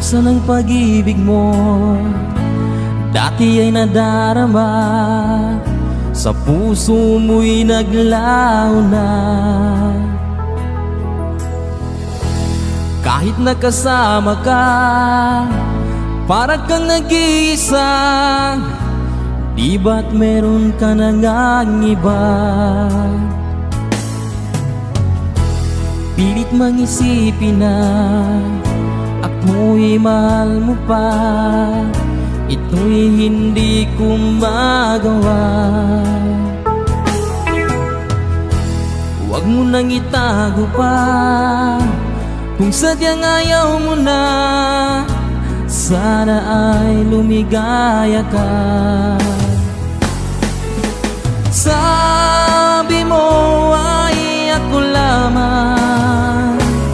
Asan ang pag-ibig mo? Dati ay nadarama, sa puso mo'y naglaho na. Kahit nakasama ka, parang kang nag-iisa. Di ba't meron ka na ngang iba? Pilit mang isipin na ako'y mahal mo pa. Ito'y hindi ko magawa. Huwag mo nang itago pa kung sadyang ayaw mo na. Sana ay lumigaya ka. Sabi mo ay ako lamang,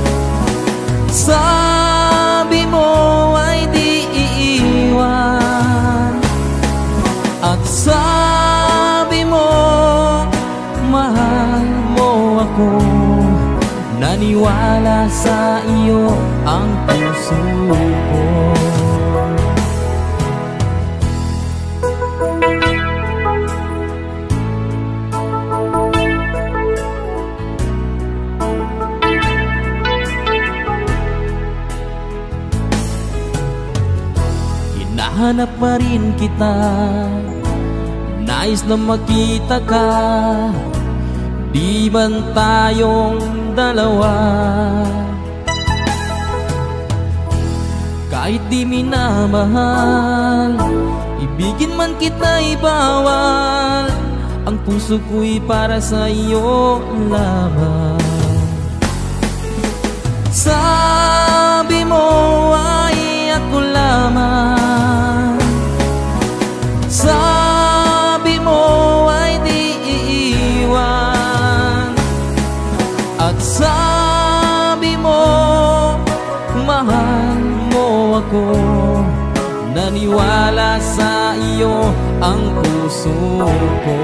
sabi mo ay di iiwan, at sabi mo mahal mo ako. Naniwala sa iyo ang puso ko. Hinahanap pa rin kita, nais na makita ka. Di man tayong dalawa, kahit di minamahal, ibigin man kita'y bawal. Ang puso ko'y para sa iyo lamang. Sabi mo ay ako lamang, sabi mo ay di iiwan, at sabi mo mahal mo ako. Naniwala sa iyo ang puso ko.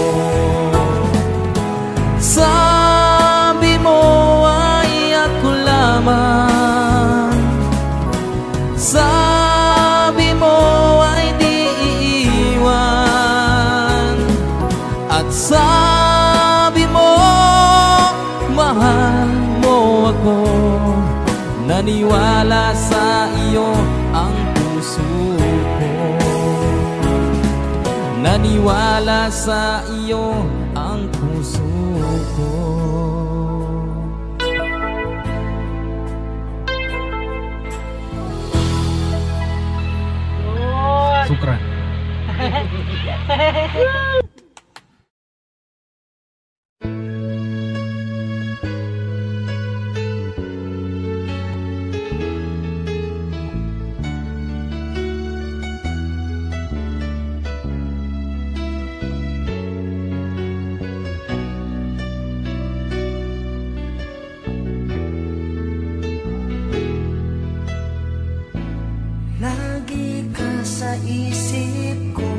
Sabi mo ay ako lamang, sabi mo ay di iiwan, at sabi mo mahal mo ako. Naniwala sa iyo ang puso ko. Naniwala sa iyo ang puso ko. Sukran. Lagi ka sa isip ko,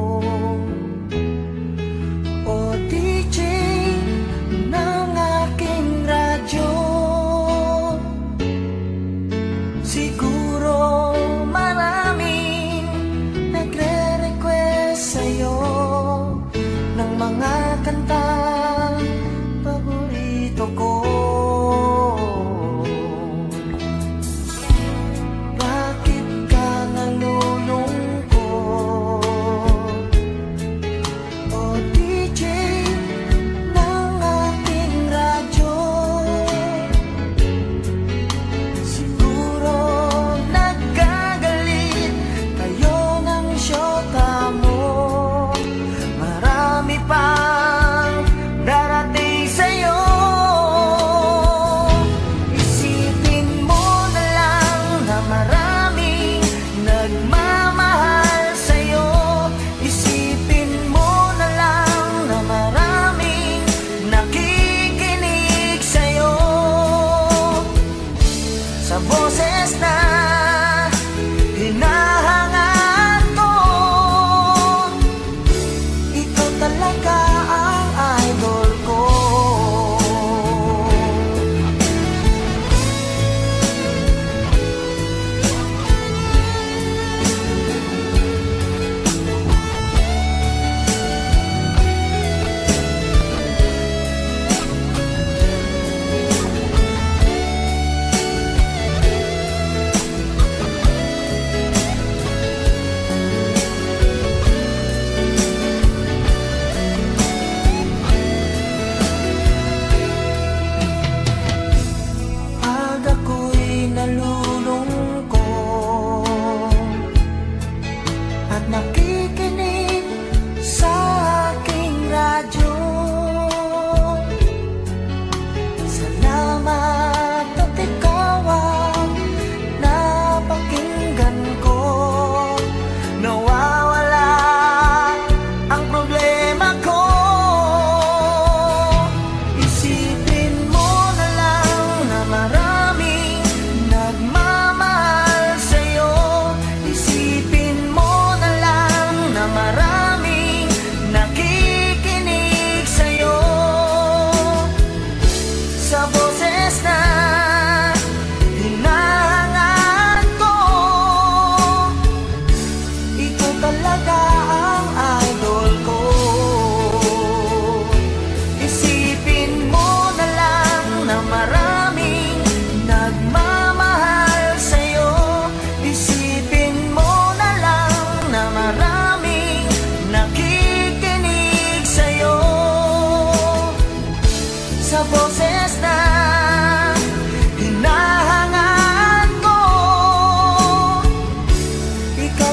o DJ ng aking radyo. Siguro maraming nagre-request sa'yo ng mga kantang paborito ko. Bakit ka nalulungkot?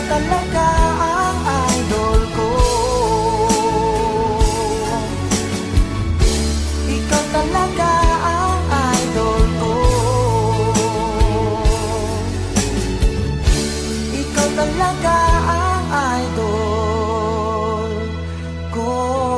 talaga ang idol ko. Ikaw talaga ang idol ko. Ikaw talaga ang idol ko.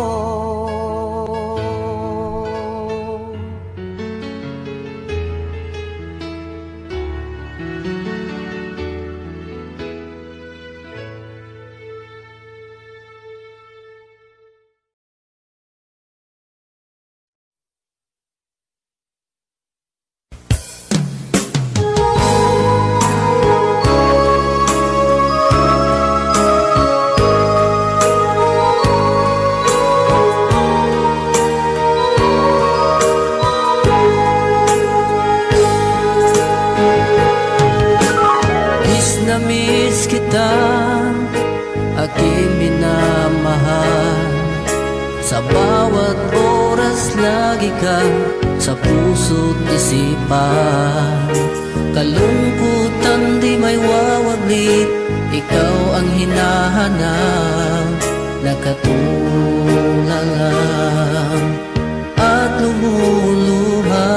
Miss kita, aking minamahal. Sa bawat oras lagi ka sa puso't isipan. Kalungkutan di may wawaglit, ikaw ang hinahanap. Nakatulala at lumuluha.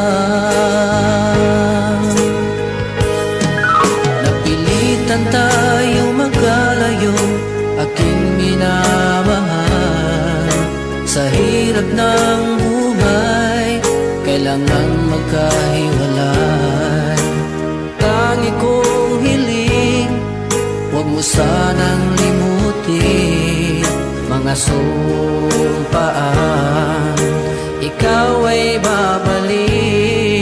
Tayo magkalayo, aking minamahal. Sa hirap ng buhay, kailangan magkahiwalay. Tangi kong hiling, huwag mo sanang limutin mga sumpaan, ikaw ay babalik.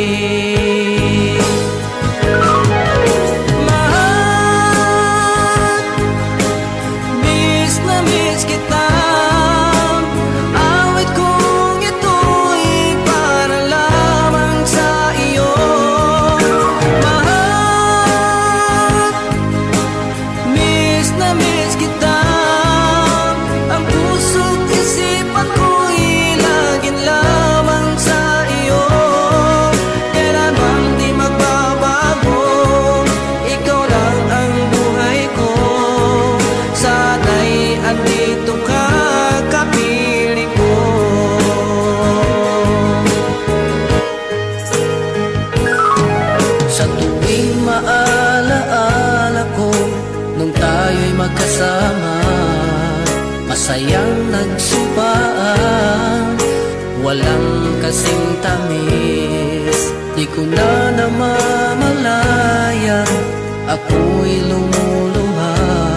Magkasama, masayang nagsumpaan, walang kasing tamis. Di ko na namamalayan, ako'y lumuluha,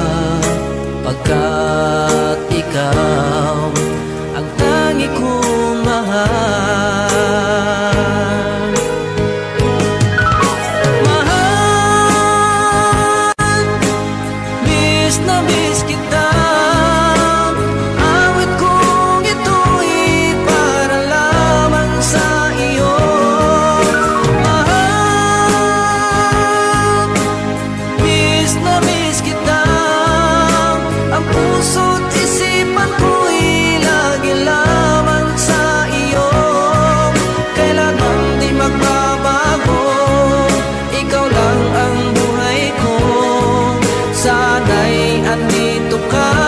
pagkat ikaw ang tangi kong mahal. Sana'y andito ka.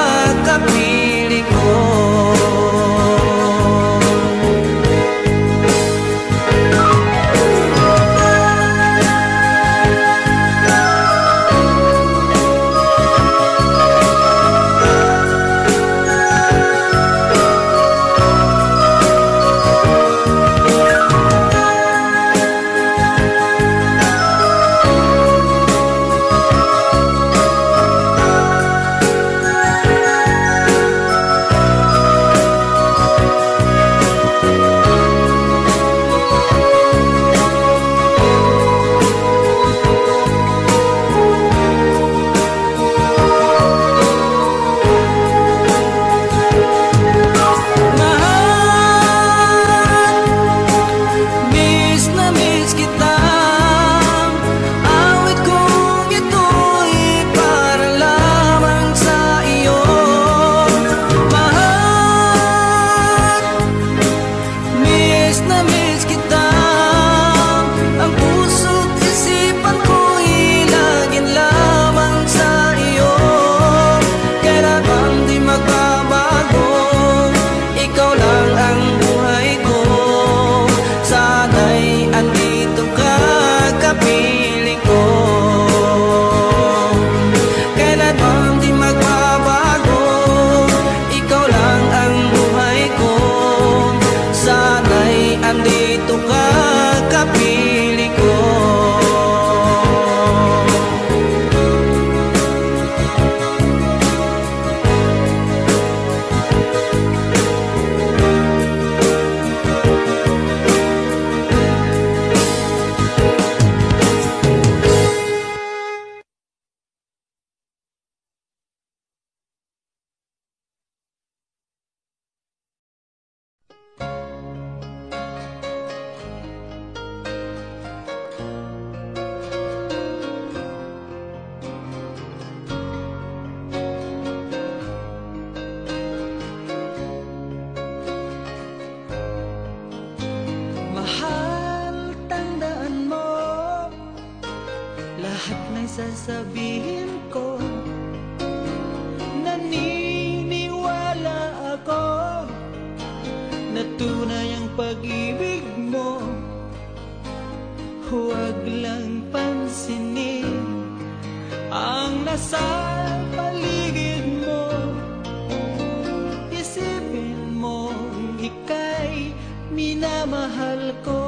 sasabihin ko. Naniniwala ako na tunay ang pag-ibig mo. Huwag lang pansinin ang nasa paligid mo. Isipin mo ika'y minamahal ko.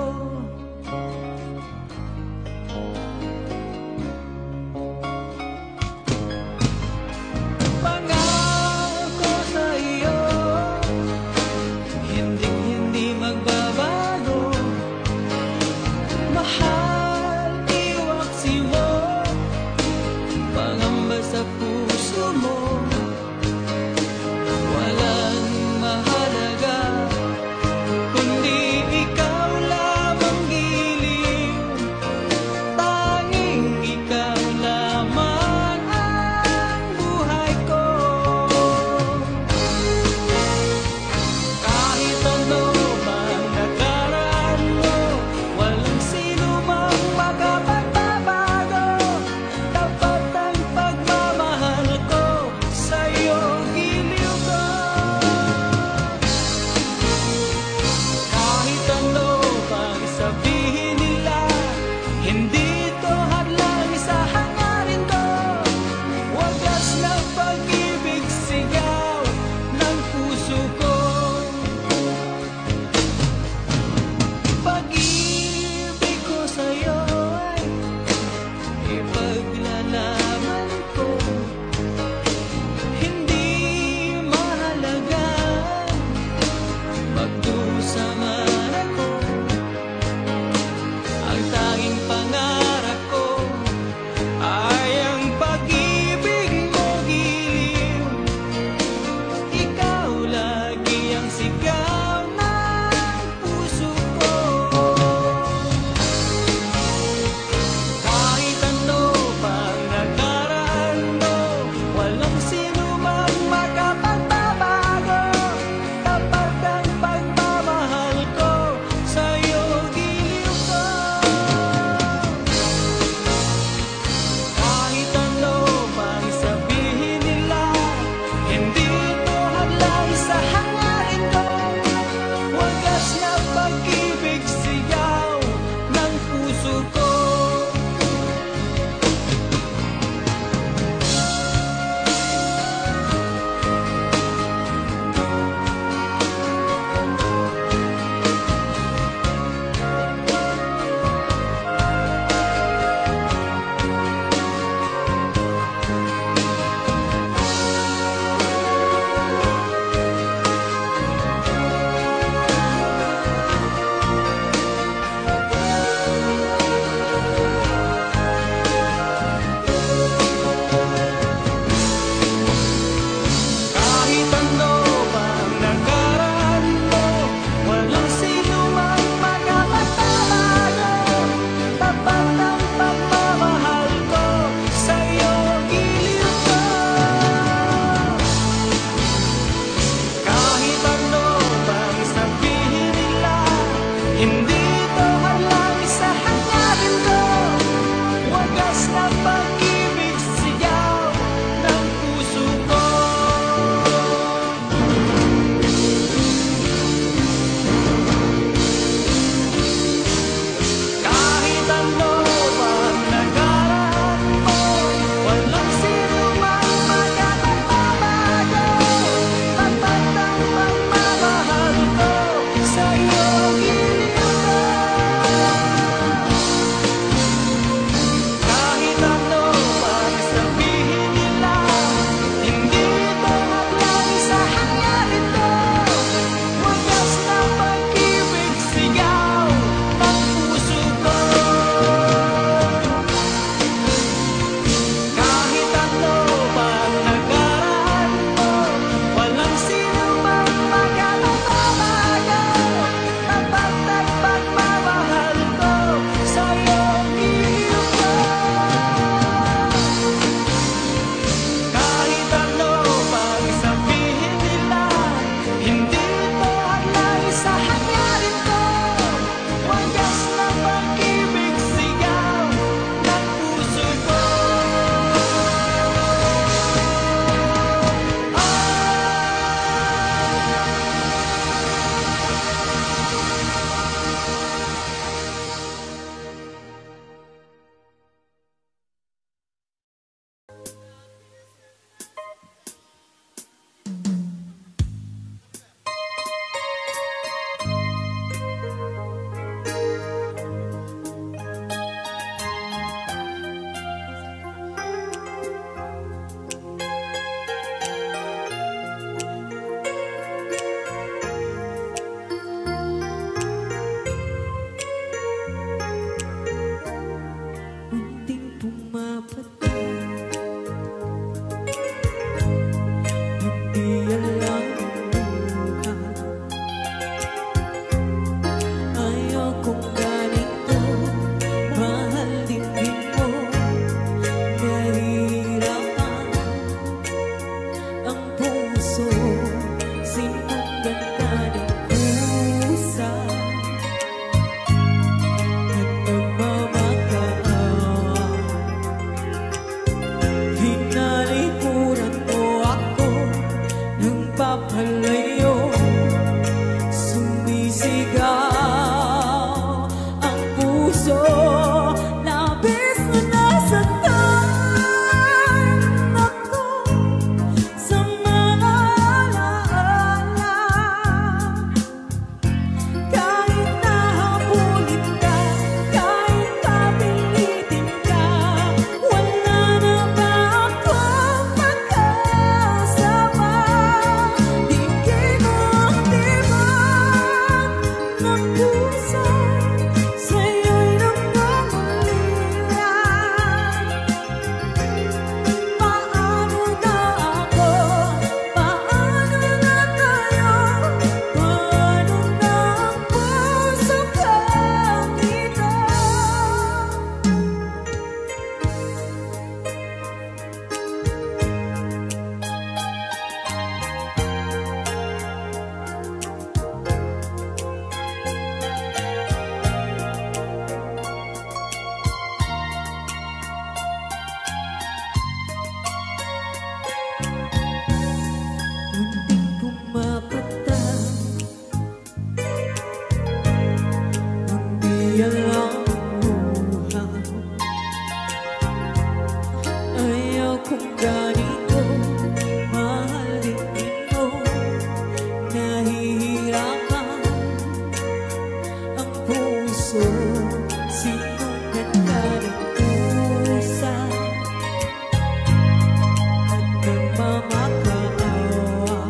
makaawa.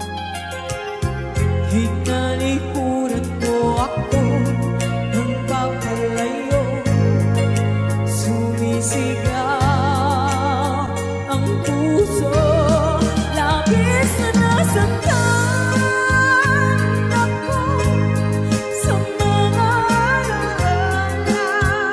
Hinalihurat mo ako ng papalayo, sumisigaw ang puso, labis na nasaktan ako sa mga alaala.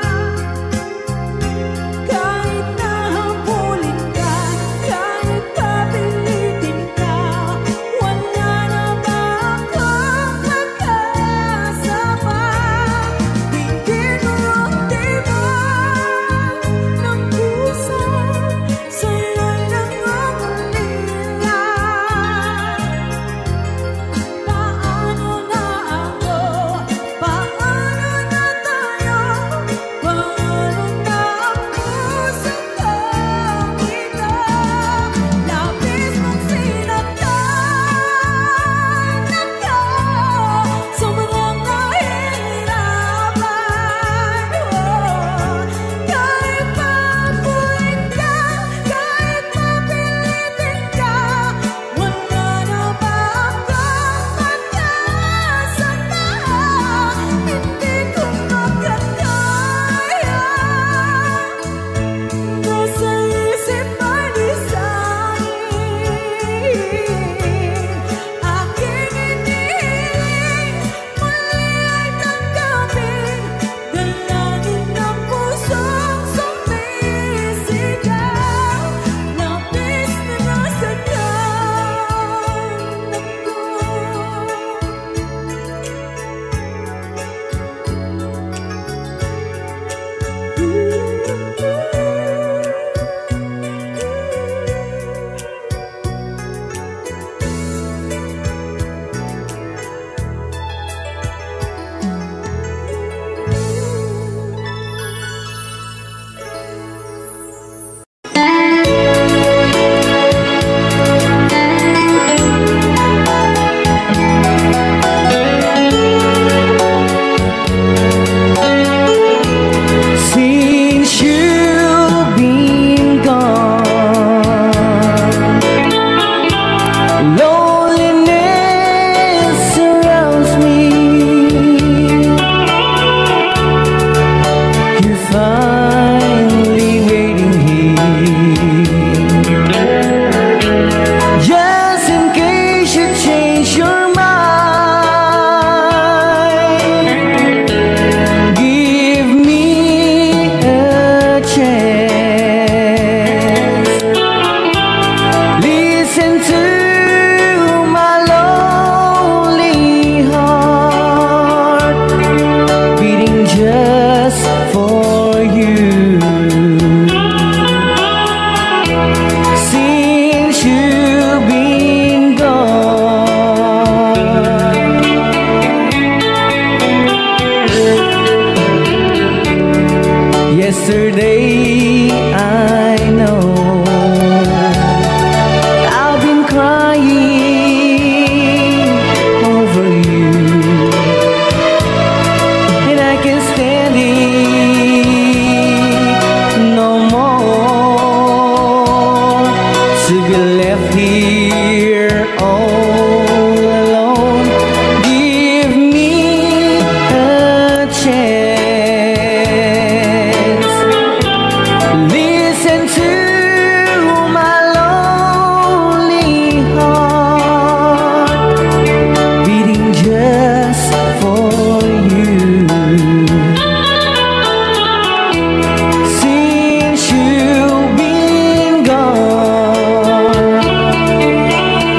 Kahit nahabulin ka, kahit papilitin ka, wala na ba akong makasama? Hindi mo diba ng puso, sa'yo'y nangangulila. Paano na ako? Paano na tayo? Paano na ako sa kanila? Labis mong sinaktan ako, sobrang nahihirapan. Kahit papuin ka, kahit mapilitin ka, wala na ba akong makasama? Hindi ko makakaya. Nasa isip ay lisanin, aking inihiling muli ay tanggapin, dalangin ng pusong sumisigaw, labis na nasaktan ako. Since you've been gone, loneliness surrounds me. You're finally waiting here, just in case you change your mind. Give me a chance. Listen to my lonely heart, beating just for you. Since you've been gone, yesterday I know I've been crying over you, and I can't stand it no more, to be left here all alone. Give me a chance. Listen to my lonely heart, beating just for you. Since you've been gone,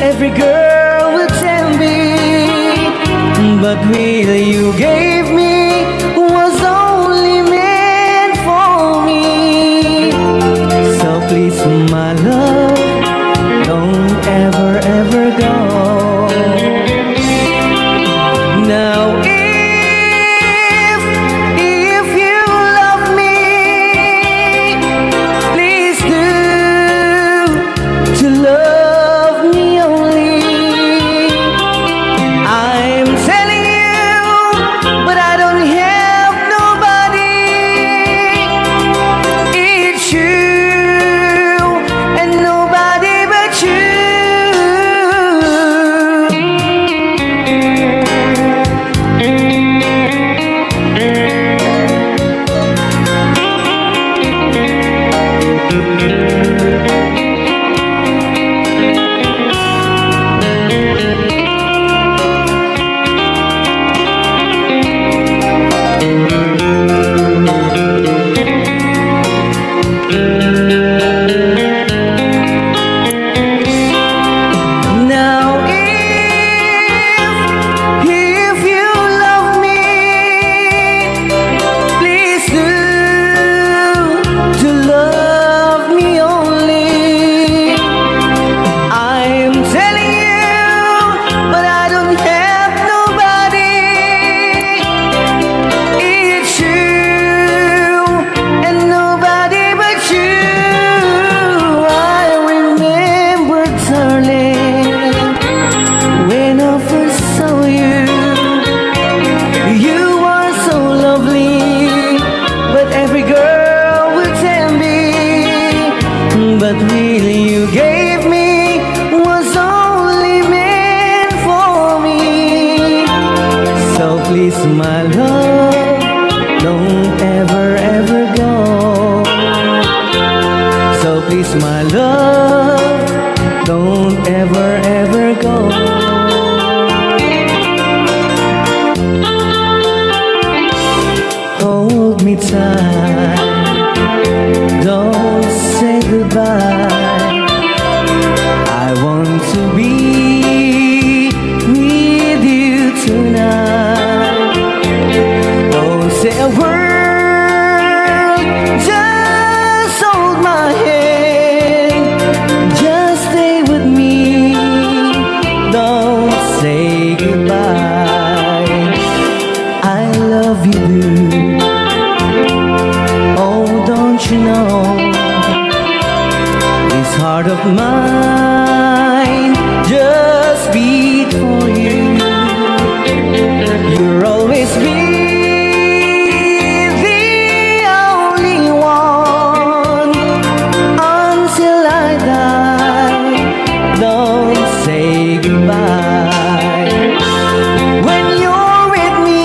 every girl would tell me, but will you gave me was only meant for me. So please, my love, don't ever, ever go. Now if you love me, please do to love me only. I'm telling you, but I don't have nobody. It's you and nobody but you. Now if you love me, please do to love me only. I'm telling you, but I don't have nobody. It's you and nobody but you. I remember, darling, when I first saw you, you are so lovely, but every girl would tell me, but really you gave me was only meant for me. So please, my love, don't ever, ever go. So please, my love, don't ever, ever go. Hold me tight, don't say goodbye. I want to be with you tonight. Don't say a word, just hold my hand. Just stay with me, don't say goodbye. I love you, blue. Oh, don't you know, this heart of mine just beat for you. You'll always be the only one until I die. Don't say goodbye. When you're with me,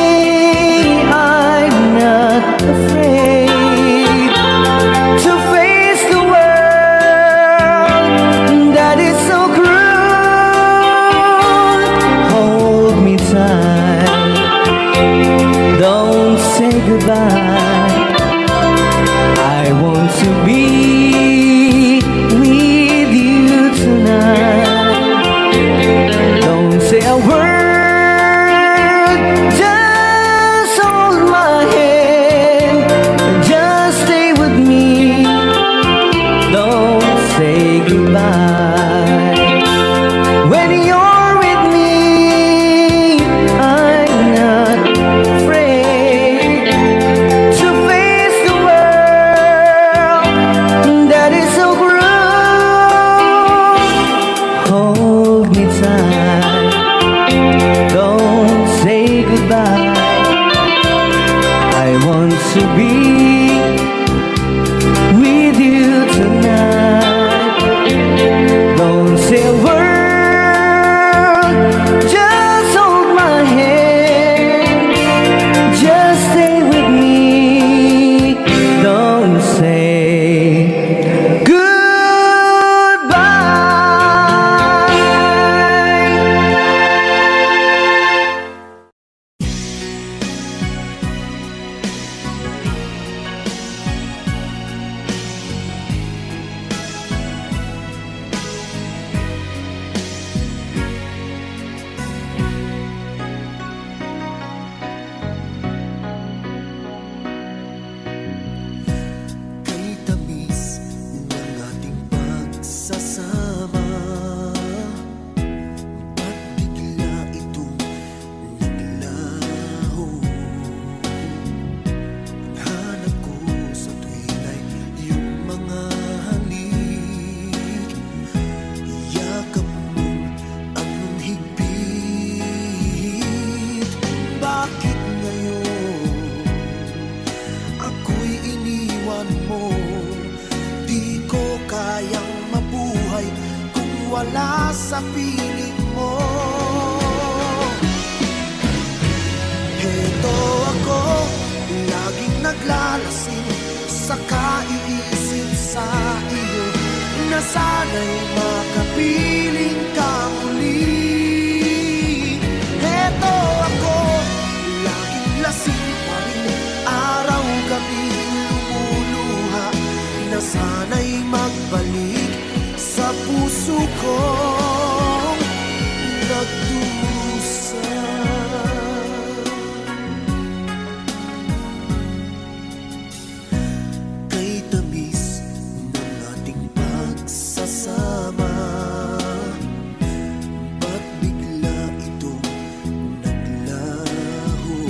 I'm not afraid to face the world that is so cruel. Hold me tight, don't say goodbye. I want to be with you tonight. Don't say a word, just hold my hand. Just stay with me, don't say goodbye. When you're with me, I'm not afraid to face the world that is so cruel. Hold me tight, don't say goodbye. I want to be with you tonight. Don't say a word, just hold my hand. Just stay with me, don't say goodbye. wala sa piling mo. Heto ako, laging naglalasing sa kaiisip sa iyo, na sana'y makapiling ka muli. Heto ako, laging lasing pa rin, araw-gabi lumuluha, na sana'y magbalik sa puso kong nagdusa. Kay tamis ng ating pagsasama, ba't bigla itong naglaho?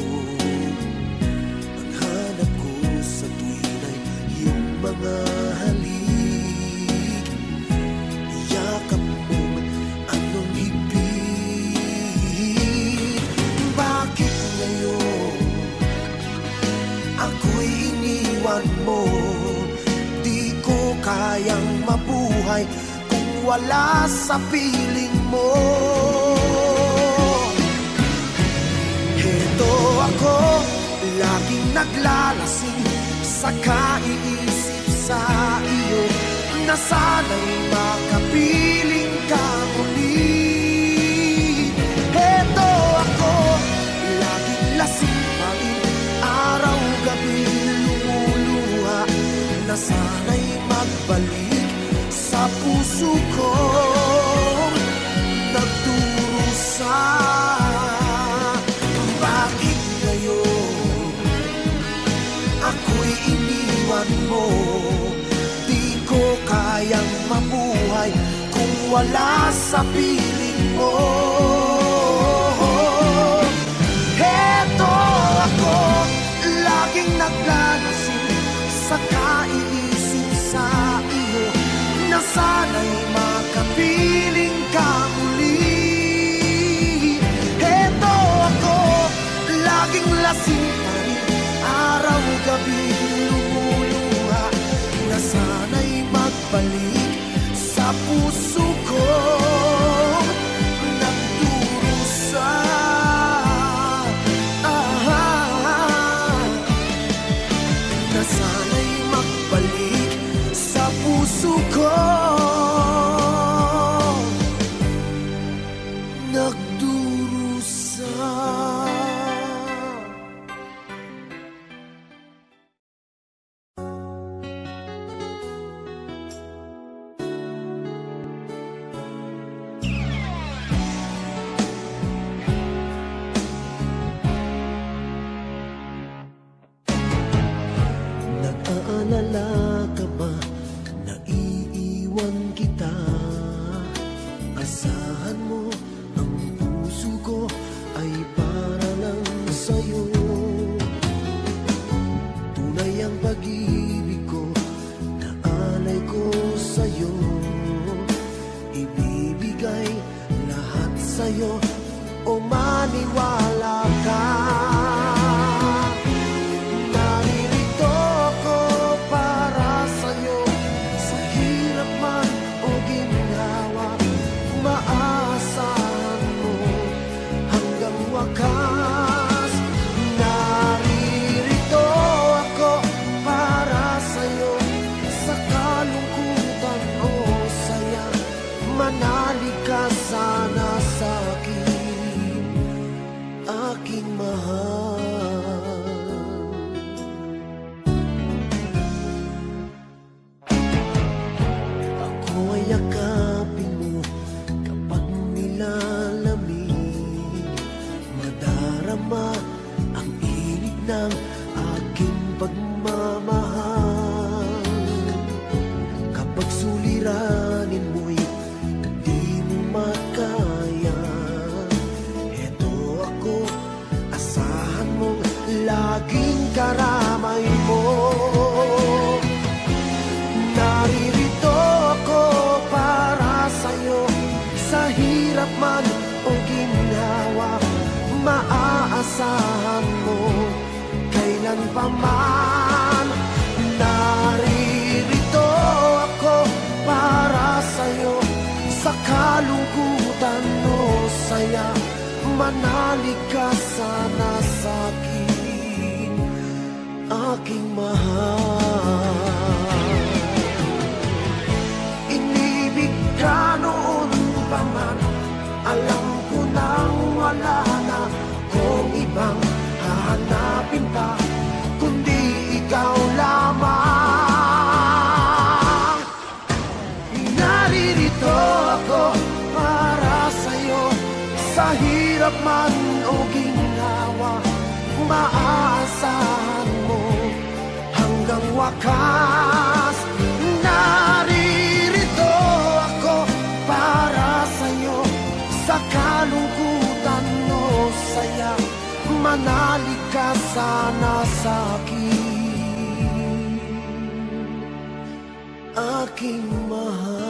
Ang hanap ko sa tuwin ay iyong mga halik, yakap mong anong higpit. Bakit ngayon ako'y iniwan mo? Di ko kayang mabuhay kung wala sa piling mo. Heto ako, laging naglalasing sa kaiisip sa iyo, na sana'y makapiling ka muli. Heto ako, laging lasing pa rin, araw-gabi lumuluha, na sana'y magbalik sa puso ko nagdurusa. Bakit ngayon ako'y iniwan mo? Di ko kayang mabuhay kung wala sa piling mo. Heto ako, laging naglalasing sa kaiisip sa iyo, na sana'y makapiling ka muli. Heto ako, laging lasing pa rin, araw-gabi lumuluha, na sana'y magbalik sa puso ko nagdurusa. Na sana'y magbalik sa puso ko nagdurusa. Nag-aalala ka ba, naiiwan kita? Asahan mo, ang puso ko ay para lang sa'yo. Tunay ang pag-ibig ko, na alay ko sa'yo. Ibibigay lahat sa'yo, o maniwala ka. Naririto ako para sa'yo, sa hirap man o ginhawa, maaasahan mo hanggang wakas. Naririto ako para sa'yo, sa kalungkutan o saya, manalig ka sana sa'kin, aking mahal. Ako ay yakapin mo kapag nilalamig, madarama ang init ng aking pagmamahal. Kapag suliranin mo'y di mo makaya, heto ako, asahan mong laging karamay mo. Naririto ako para sa'yo, sa hirap man o ginhawa, maaasahan mo kailan pa man. Naririto ako para sa'yo, sa Manalig ka sana sa'kin, aking mahal. Inibig ka noon pa man, alam ko nang wala na kung ibang hahanapin pa, kundi ikaw lamang. Naririto ako para sa'yo, sa hirap man o ginhawa, maaasahan mo hanggang wakas. Naririto ako para sa'yo, sa kalungkutan o saya, manalig ka sana sa'kin, aking mahal.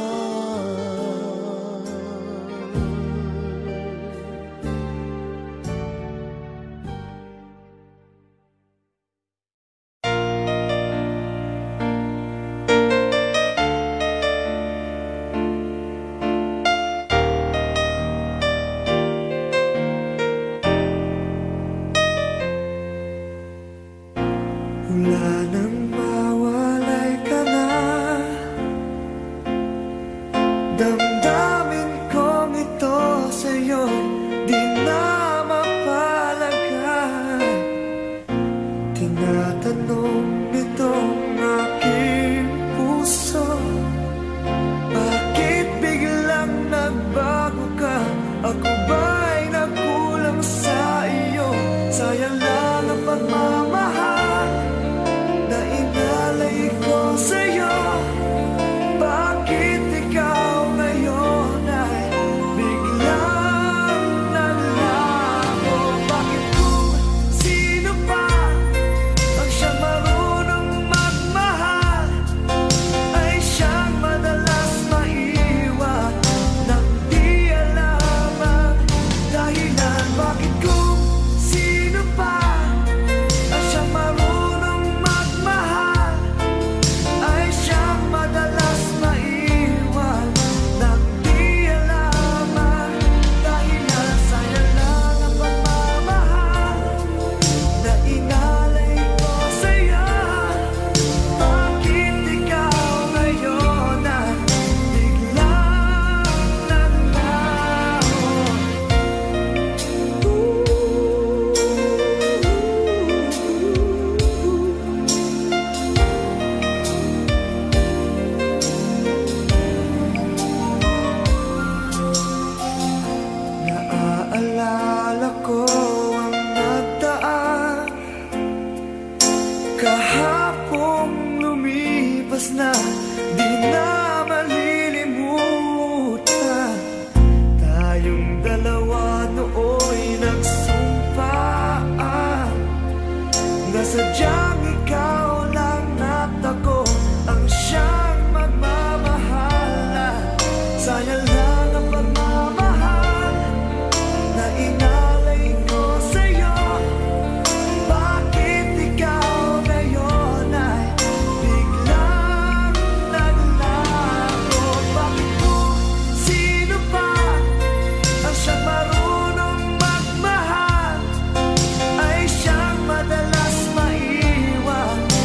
Wala nang mawalay ka na, damdamin kong ito sa'yo di na mapalagay. Tinatanong nitong aking puso, bakit biglang nagbago ka? Ako ba'y nagkulang sa iyo? Sayang lang ang pagmamahal na inalay ko sa'yo. Bakit ikaw ngayon ay biglang nalago? Bakit kung sino pa ang siyang marunong magmahal ay siyang madalas maiwan nang di alam ang dahilan? Bakit kung sino pa ang siyang marunong magmahal ay siyang madalas maiwan nang di alam ang dahilan? Sayang lang ang pagmamahal na inalay ko sa'yo. Bakit ikaw ngayon ay biglang naglaho? Naaalala ko ang nagdaan, kahapong lumipas na, di na malilimutan. Tayong dalawa nooy nagsumpaan na sadyang ikaw lang at ako ang siyang magmamahalan. Sayang lang ang pagmamahal na inalay ko sa'yo. Bakit ikaw ngayon ay biglang naglago? Bakit kung sino pa ang siyang marunong magmahal ay siyang madalas maiwan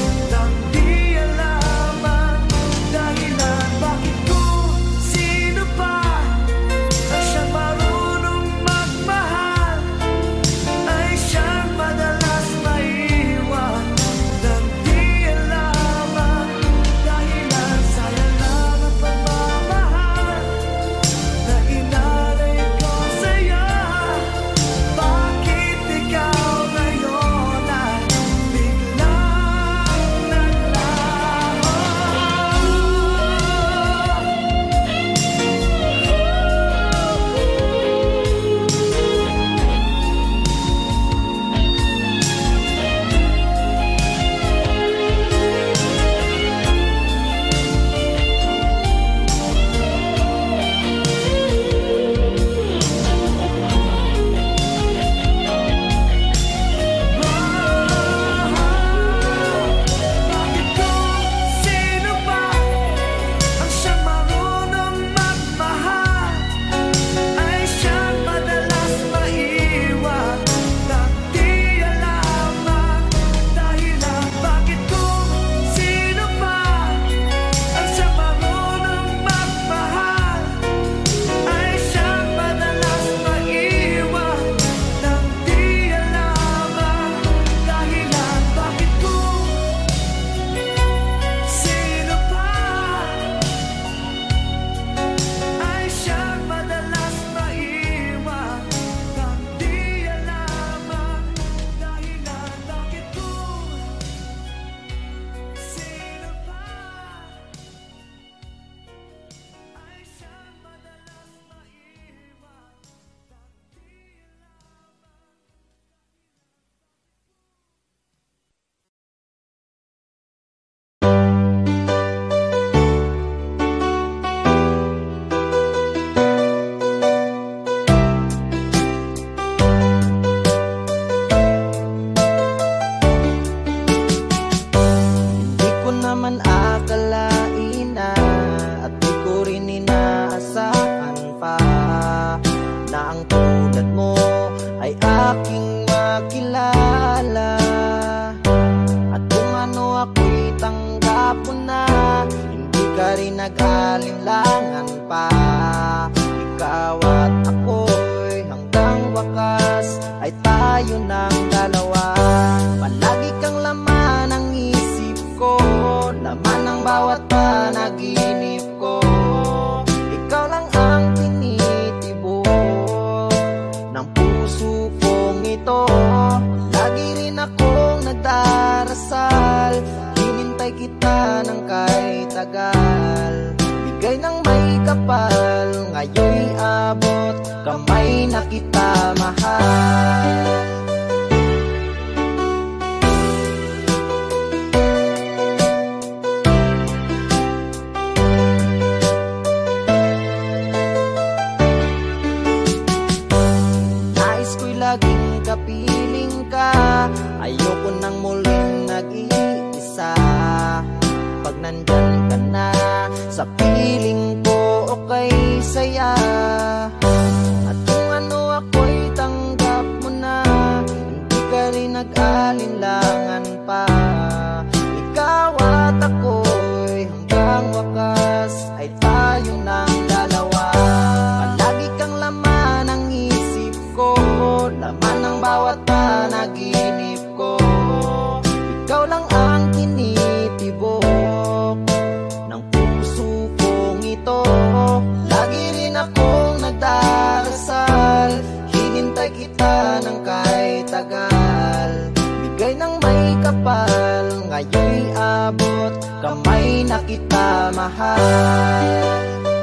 nag-alinlangan pa. Ikaw at ako'y hanggang wakas ay tayo ng dalawa. Palagi kang laman ng isip ko, laman ng bawat panaginip ko. Ikaw lang ang tinitibok ng puso kong ito. Lagi rin akong nagdarasal, hinintay kita ng kahit tagal. Bigay ng may kapal, ngayon'y abot, kamay na kita mahal. Nais ko'y laging kapiling ka, ayoko nang muling nag-iisa. Pag nandyan ka na sa piling ko, okay saya. At kung ano ako'y tanggap mo na, hindi ka rin nag-alinlangan pa. Ikaw at ako'y hanggang wakas ay tayo ng dalawa. Palagi kang laman ng isip ko, laman ng bawat panaginip ko. Ikaw lang ang tinitibok ng puso kong ito. Lagi rin akong nagdarasal, hinintay kita ng kahit tagal. Bigay ng may kapal, ngayon'y abot, kamay na kita mahal.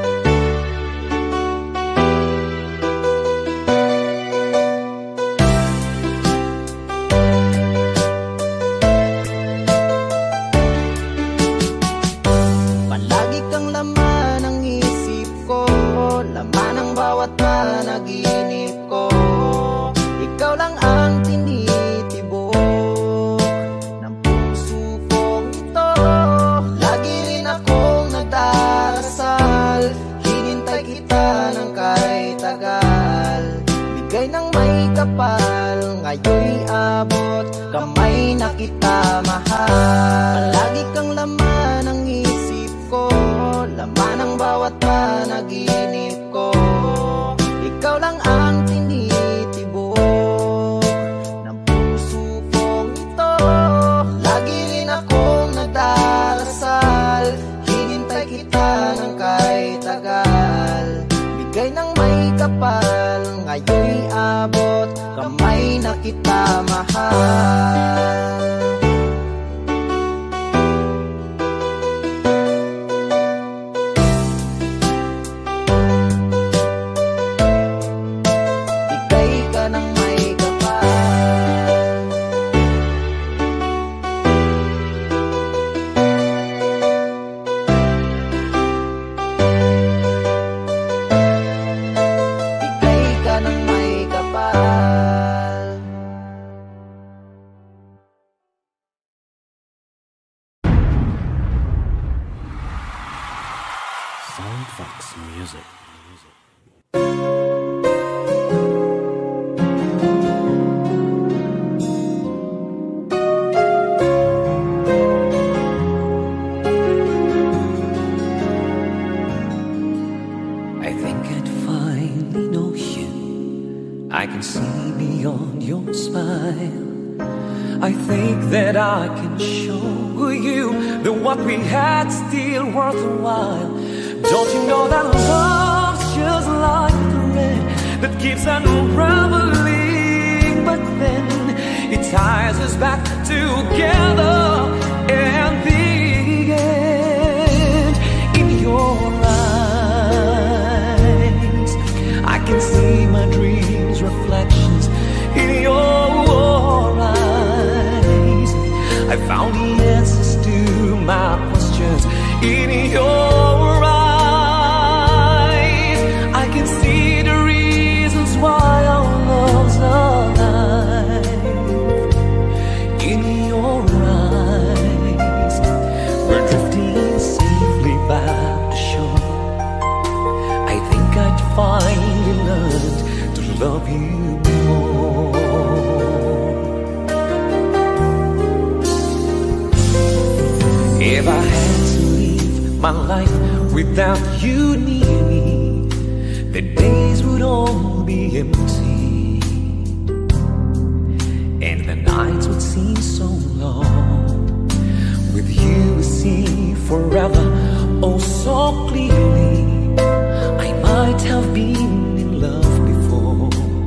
Bawat panaginip ko, ikaw lang ang tinitibok ng puso kong ito. Lagi rin akong nagdarasal, hinintay kita ng kahit tagal. Bigay ng may kapal, ngayon'y abot, kamay na kita mahal. Palagi kang laman ng isip ko, laman ng bawat panaginip ko. Ikaw lang ang tinitibok ng puso kong ito. Lagi rin akong nagdarasal, hinintay kita ng kahit tagal. Bigay ng may kapal, ngayon'y abot, kamay na kita mahal. Fox Music. I think I'd finally know you. I can see beyond your smile. I think that I can show you that what we had's still worthwhile. Don't you know that love's just like a thread that keeps unraveling, but then it ties us back together in the end. In your eyes, I can see my dreams' reflections. In your eyes, I found the answers to my questions. In your eyes, I can see the reasons why our love's alive. In your eyes, we're drifting safely back to shore. I think I'd finally learned to love you more. If I had to live my life Without you near me, the days would all be empty, and the nights would seem so long. With you I see forever, oh so clearly. I might have been in love before,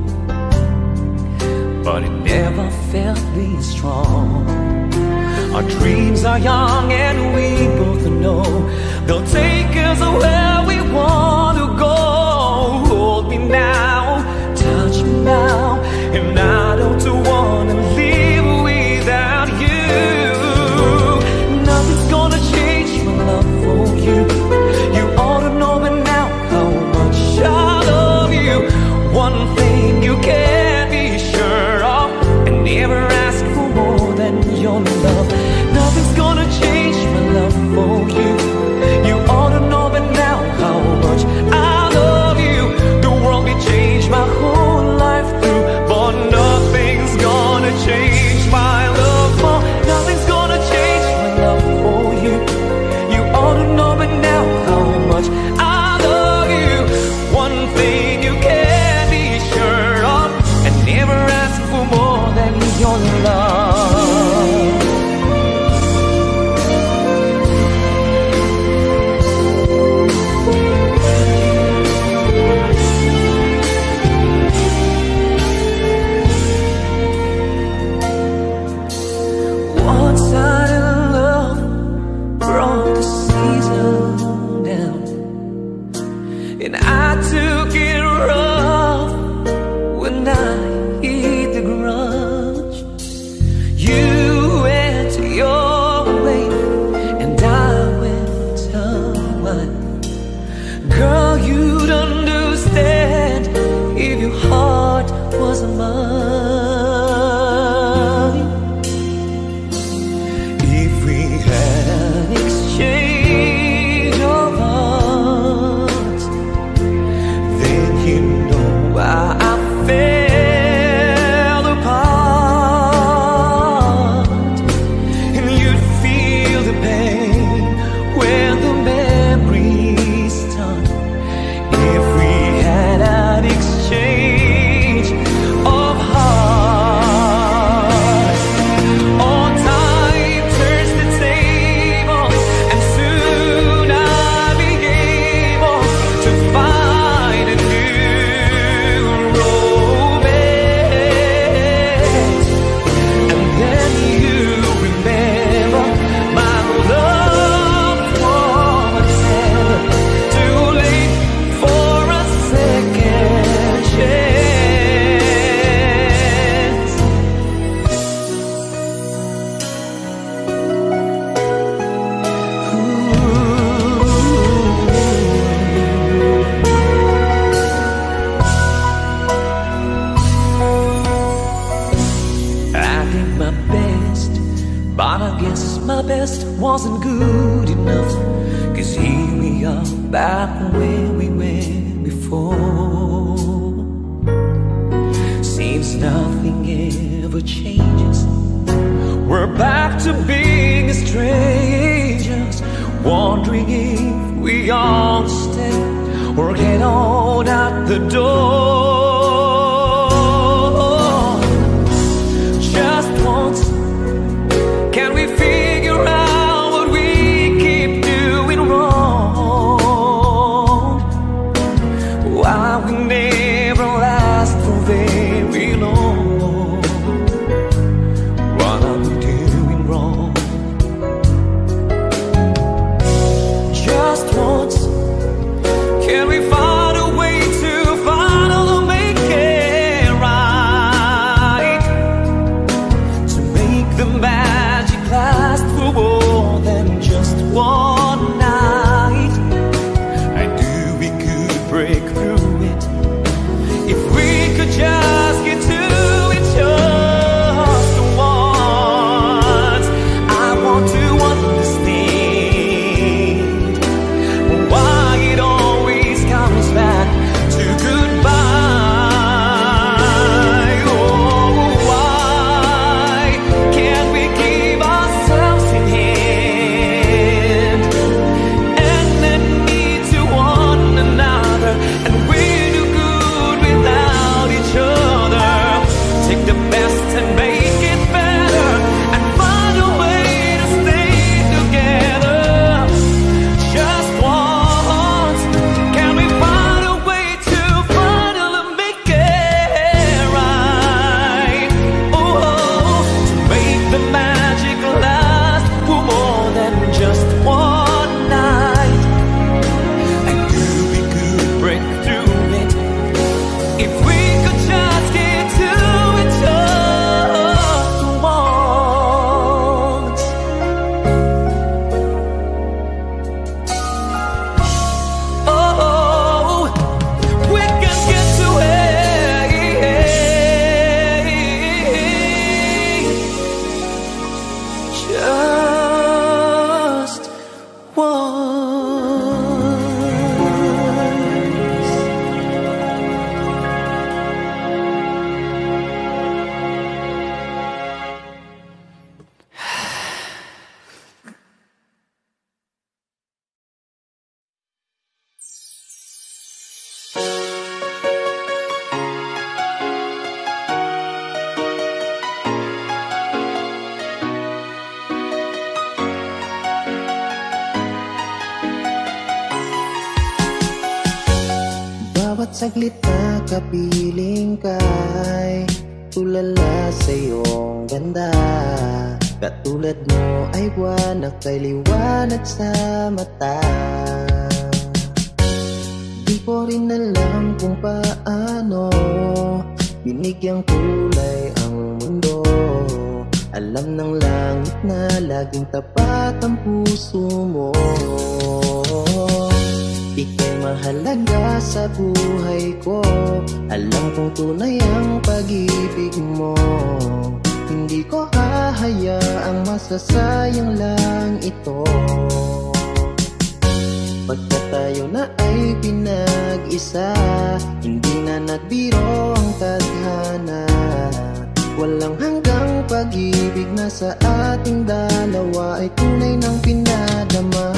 but it never felt this strong. Our dreams are young and we both know they'll take us where we want to go. Hold me now, touch me now, and I don't want to live without you. Nothing's gonna change my love for you. You ought to know by now how much I love you. One thing you can be sure of, I never ask for more than your love. Nothing's gonna change my love for you. You ought to know by now how much I love you. The world may change my whole life through, but nothing's gonna change my love for. Nothing's gonna change my love for you. You ought to know by now how much I love you. One thing you can be sure of, I never ask for more than your love. And I took it rough when I hit the grudge. You went your way and I went mine. Girl, you'd understand if your heart was mine. If we had an exchange of hearts, you know why I fell apart, and you'd feel the pain when the memories start. If we had an exchange of hearts, all time turns the table, and soon I'll be able to find a new my best wasn't good enough, 'cause here we are back where we were before. Seems nothing ever changes. We're back to being strangers, wondering if we all stay or get on out the door. Just once, can we figure out what we keep doing wrong? Why we never last for very long? What are we doing wrong? Just once, can we find a way to find a saglit na kapiling kay tulala sa iyong ganda. Katulad mo ay buwan na kay liwanag sa mata. Di ko rin alam kung paano binigyang kulay ang mundo. Alam ng langit na laging tapat ang puso mo. Ika'y mahalaga sa buhay ko. Alam kong tunay ang pag-ibig mo. Hindi ko hahayaang masasayang lang ito. Pagka tayo na ay pinag-isa, hindi na nagbiro ang tadhana. Walang hanggang pag-ibig na sa ating dalawa ay tunay ng pinadama.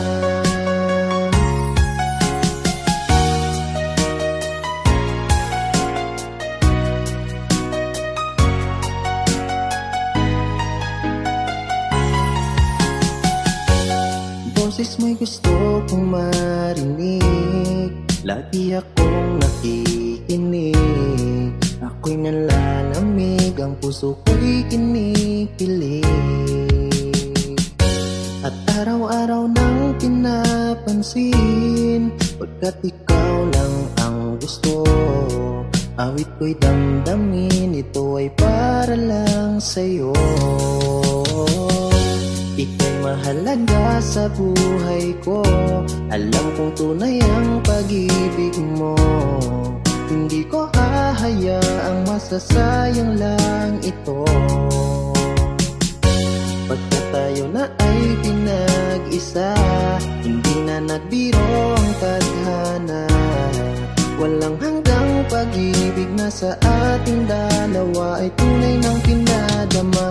Boses mo'y gusto kong marinig, lagi akong nakikinig. Ako'y nalalamig, ang puso ko'y kinikilig. At araw-araw nang pinapansin, pagkat ikaw lang ang gusto. Awit ko'y damdamin, ito ay para lang sa'yo. Ika'y mahalaga sa buhay ko. Alam kong tunay ang pag-ibig mo. Hindi ko hahayaang masasayang lang ito. Pagka tayo na ay pinag-isa, hindi na nagbiro ang tadhana. Walang hanggang pag-ibig na sa ating dalawa ay tunay ng pinadama.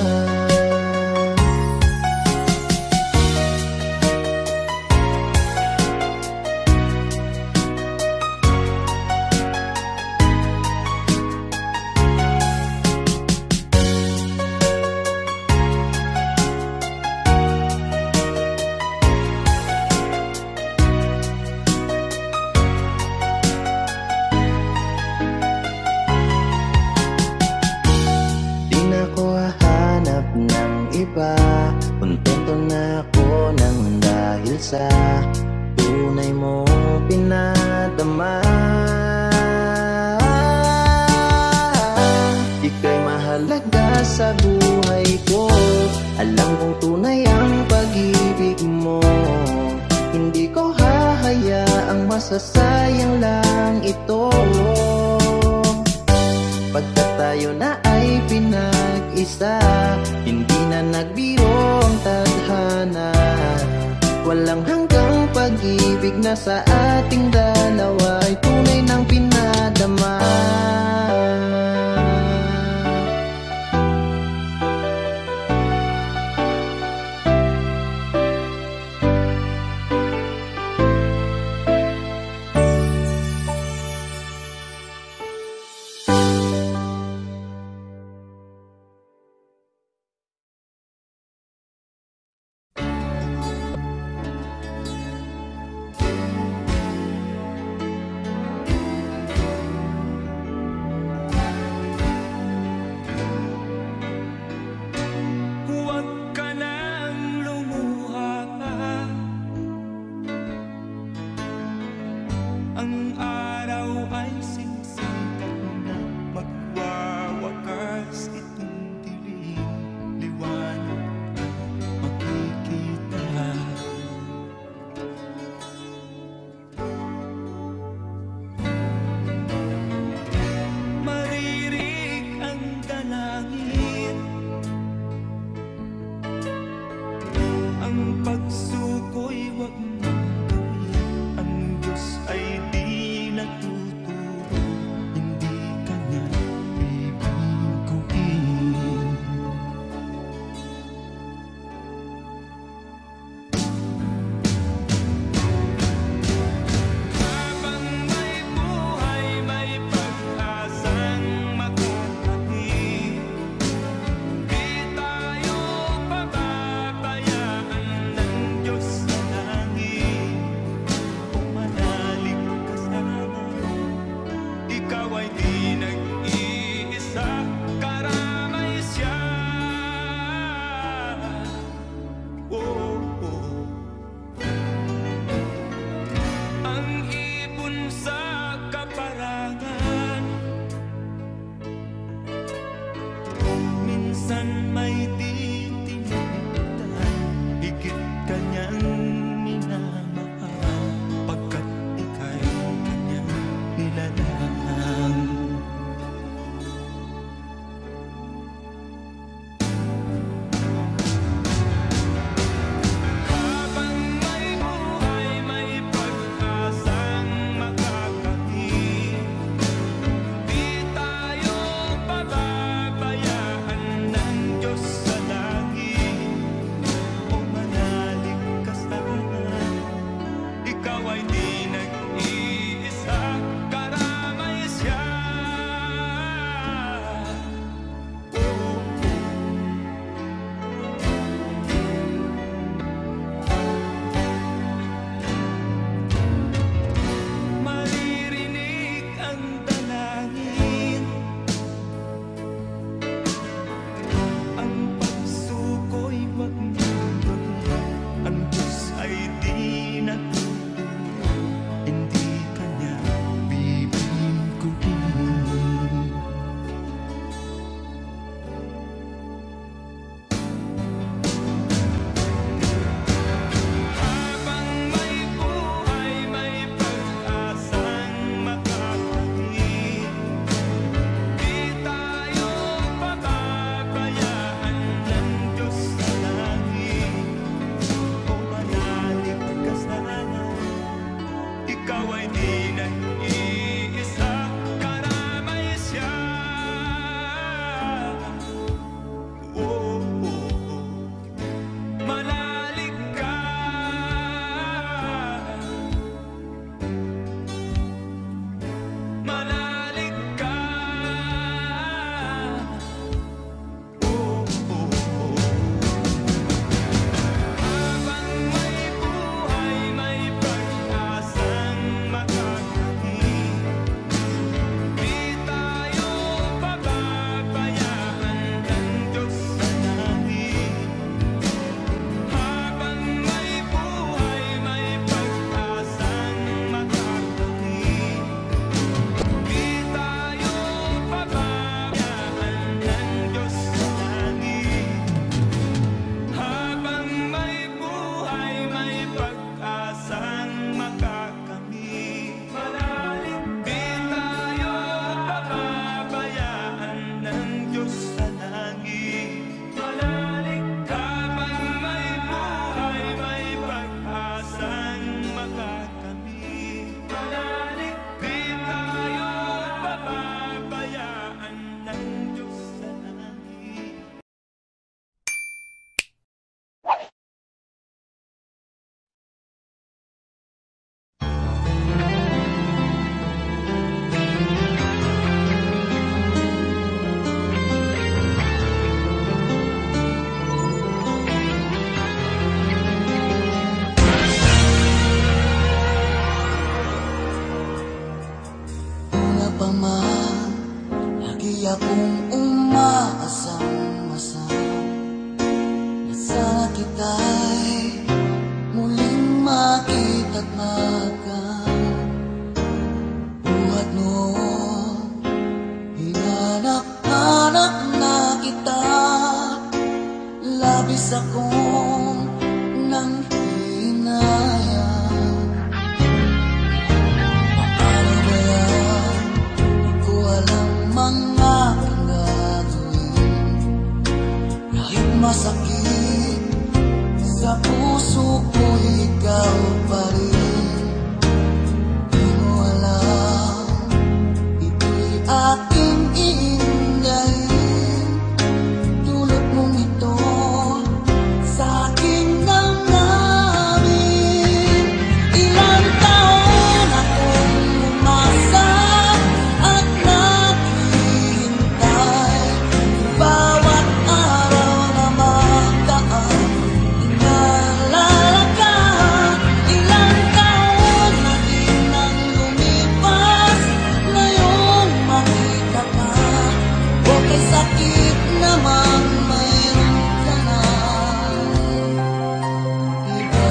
Kontento na ako nang dahil sa tunay mong pinadama. Ika'y mahalaga sa buhay ko. Alam kong tunay ang pag-ibig mo. Hindi ko hahayaang masasayang lang ito. Pagka tayo na ay pinag-isa, hindi na nagbiro ang tadhana. Walang hanggang pag-ibig na sa ating dalawa ay tunay ng pinadama. Langit kita'y muling makita't magkabuhat noon. Hinanap-hanap na kita, labis akong nang hinayang. Paano ba yan? Di ko alam mga gagawin. Kahit masakit sa puso ko, ikaw pa rin. Di mo alam, ito'y aking iingayin. Tulad mong ito sa aking damdamin. Ilang taon akong umasa at naghihintay. Bawat araw na magdaan, inaalala ka. Ilang taon na din ang lumipas, ngayong makita ka. Okay, sakit naman, mayroon ka na iba.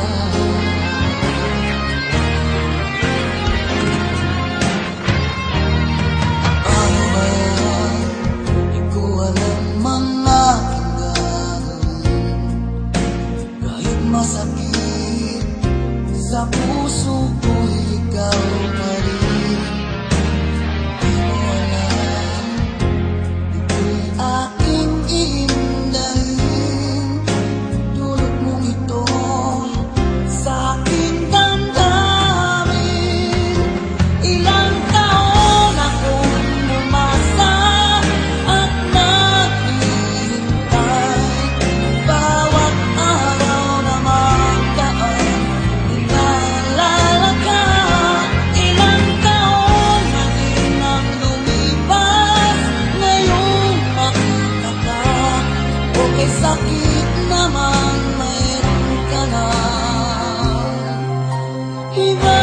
Ano ba yan? Di ko alam mga gagawin. Kahit masakit sa puso ko, ikaw pa rin. Di mo alam, ito'y aking iindahin. Tulad mong ito sa aking damdamin. Ilang taon akong umasa at naghihintay. Bawat araw na magdaan, inaalala ka. Ilang taon na din ang lumipas, ngayong makita ka. Okay, sakit naman, mayroon ka na iba.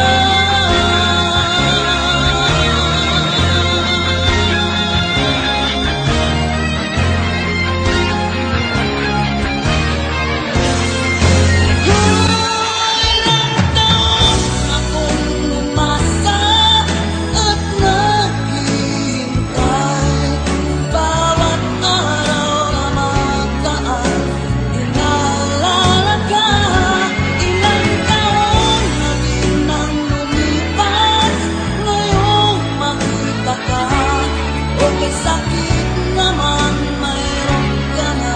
Ilang taon akong umasa at naghihintay. Bawat araw na magdaan, inaalala ka. Ilang taon na din ang lumipas, ngayong makita ka. Okay, sakit naman, mayroon ka na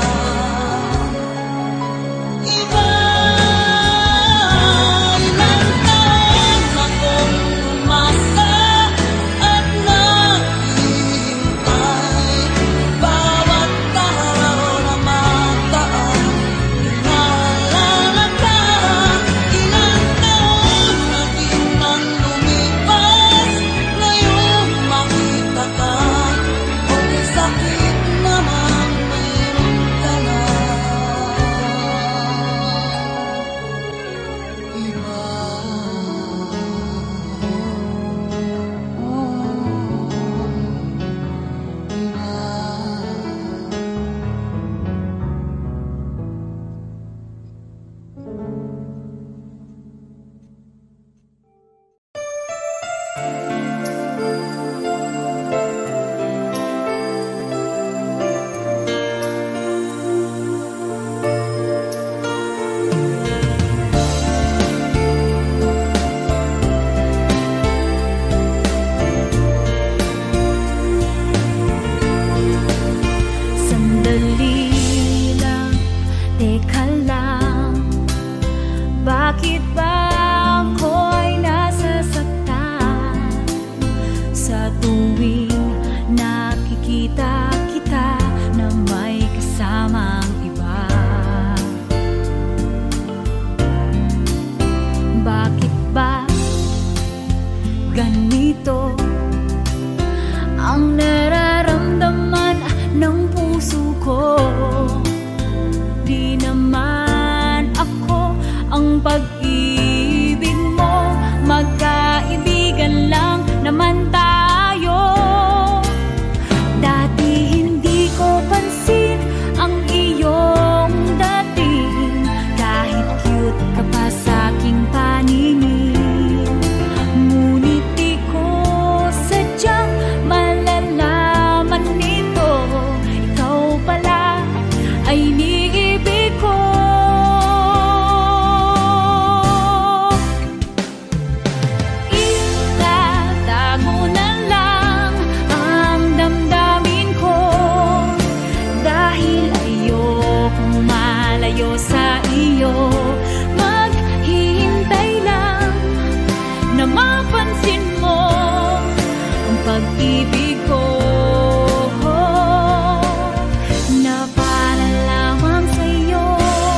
iba. Ilang taon akong umasa at naghihintay. Bawat araw na magdaan, inaalala ka. Ilang taon na din ang lumipas, ngayong makita ka. Okay, sakit naman, mayroon ka na iba. Sandali lang, teka lang. Bakit ba ako'y nasasaktan sa tuwing nakikita kita na may kasamang iba? Bakit ba ganito ang nararamdaman ng puso ko? Di naman ako ang pag-ibig pag-ibig ko na para lamang sa'yo.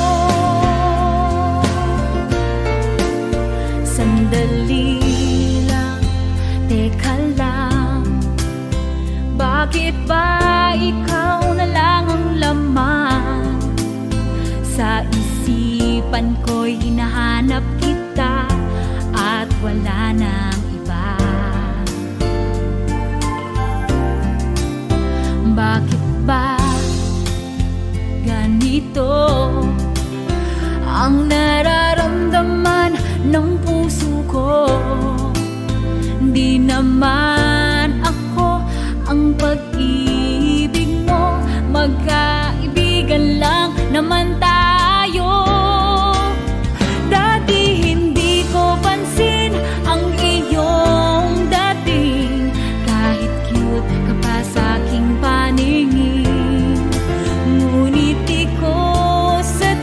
Sandali lang, teka lang, bakit ba ikaw na lang ang laman sa isipan ko'y hinahanap kita at wala nang iba? Bakit ba ganito ang nararamdaman ng puso ko? Di naman ako ang pag-ibig mo, magkaibigan lang naman tayo. Dati hindi ko pansin ang iyong dating, kahit cute ka pa sa aking paningin. Ngunit di ko sa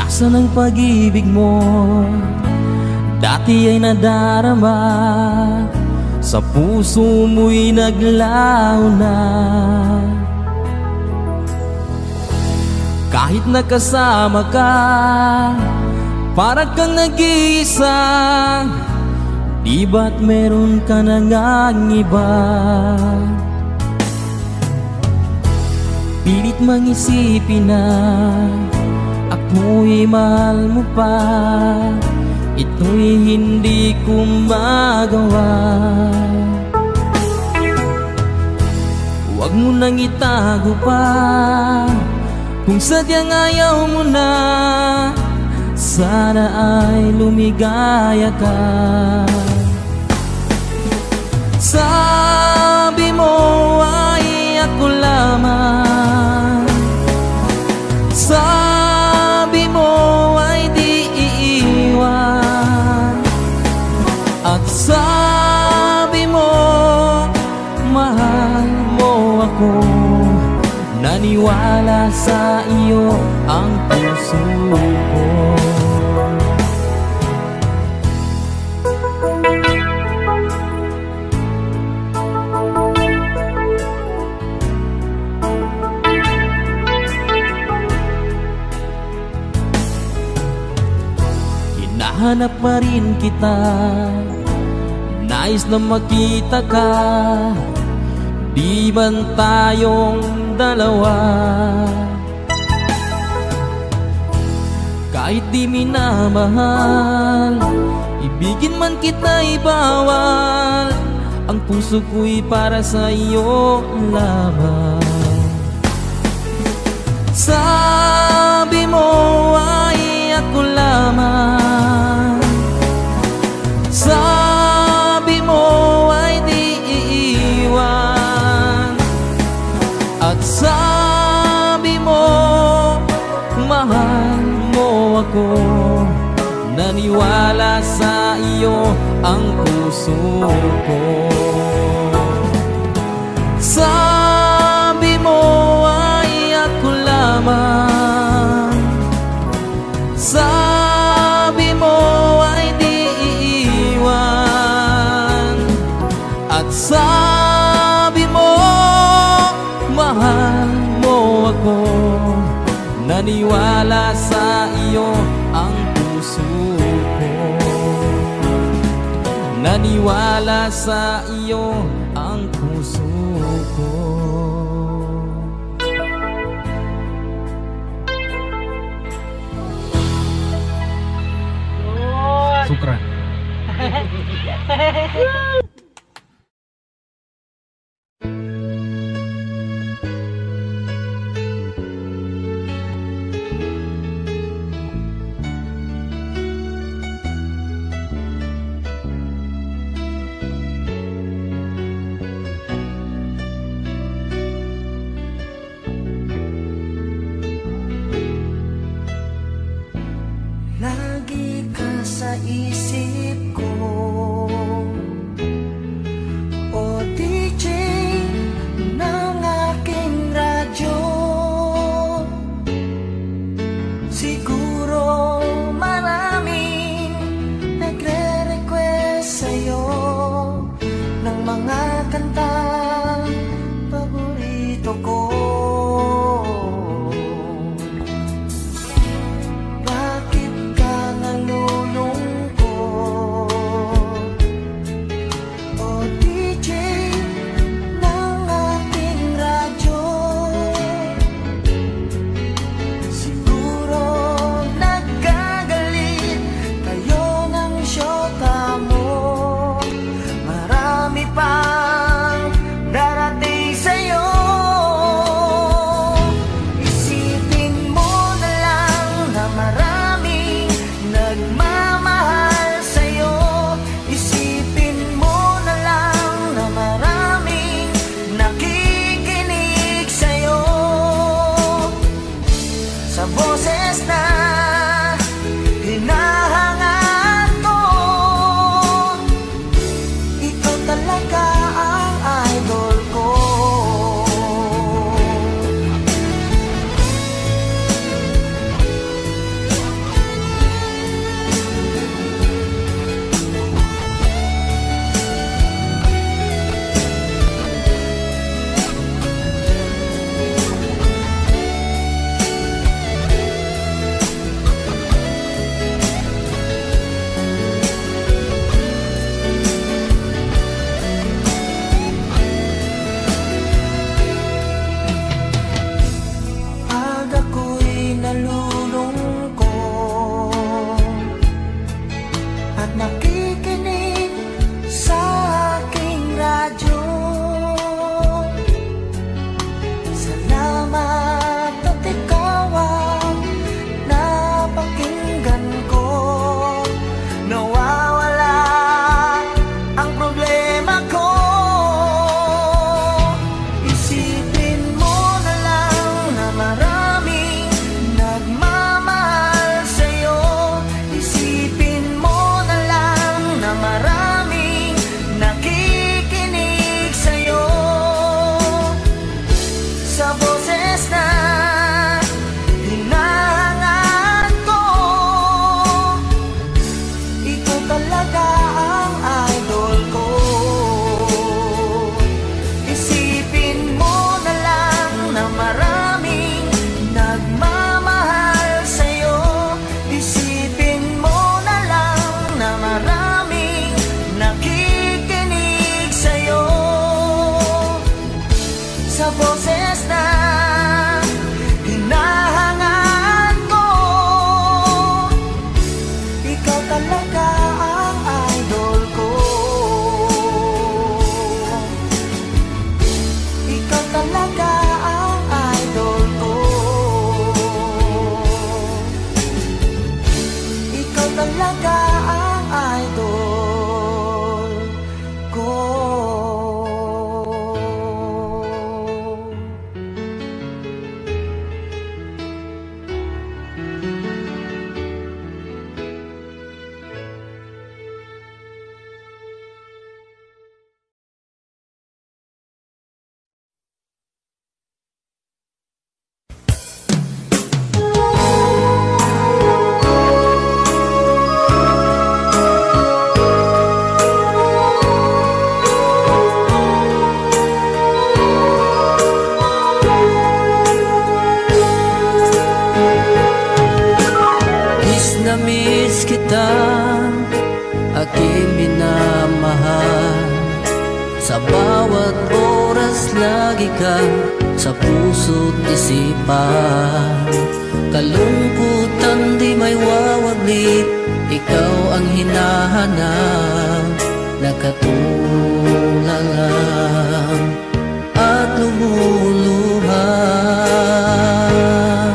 Nasaan ang pag-ibig mo? Dati ay nadarama, sa puso mo'y naglaho na. Kahit nakasama ka, parang kang nag-iisa. Di ba't meron ka na ngang iba? Pilit mang isipin na ako'y mahal mo pa. Ito'y hindi ko magawa. Huwag mo nang itago pa, kung sadyang ayaw mo na. Sana ay lumigaya ka. Sabi mo ay ako lamang, sabi mo ay di iiwan, at sabi mo mahal mo ako. Naniwala sa iyo ang puso ko. Hinahanap pa rin kita, nais na makita ka. Di man tayong dalawa, kahit di minamahal, ibigin man kita'y bawal. Ang puso ko'y para sa iyo lamang. Sabi mo ay ako lamang, sabi mo ay di iiwan, at sabi mo mahal mo ako. Naniwala sa iyo ang puso ko. Sabi mo ay ako lamang, sabi mo ay di iiwan, at sabi mo mahal mo ako. Naniwala sa iyo ang puso ko. Naniwala sa iyo ang puso ko. Sukran. Lagi ka sa isip ko, o DJ ng aking radyo. Siguro maraming nagre-request sa'yo ng mga kantang paborito ko. lagi ka sa puso't isipan. Kalungkutan di may wawaglit, ikaw ang hinahanap. Nakatulalang at lumuluhan.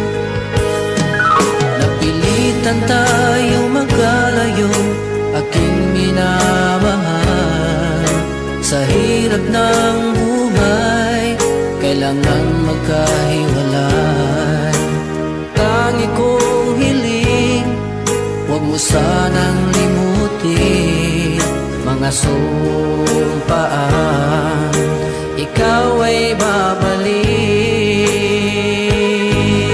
Napilitan tayo magkalayo, aking minamahal. Sa hirap ng buhay, kailangan magkahiwalay. Tangi kong hiling, huwag mo sanang limutin mga sumpaan, ikaw ay babalik.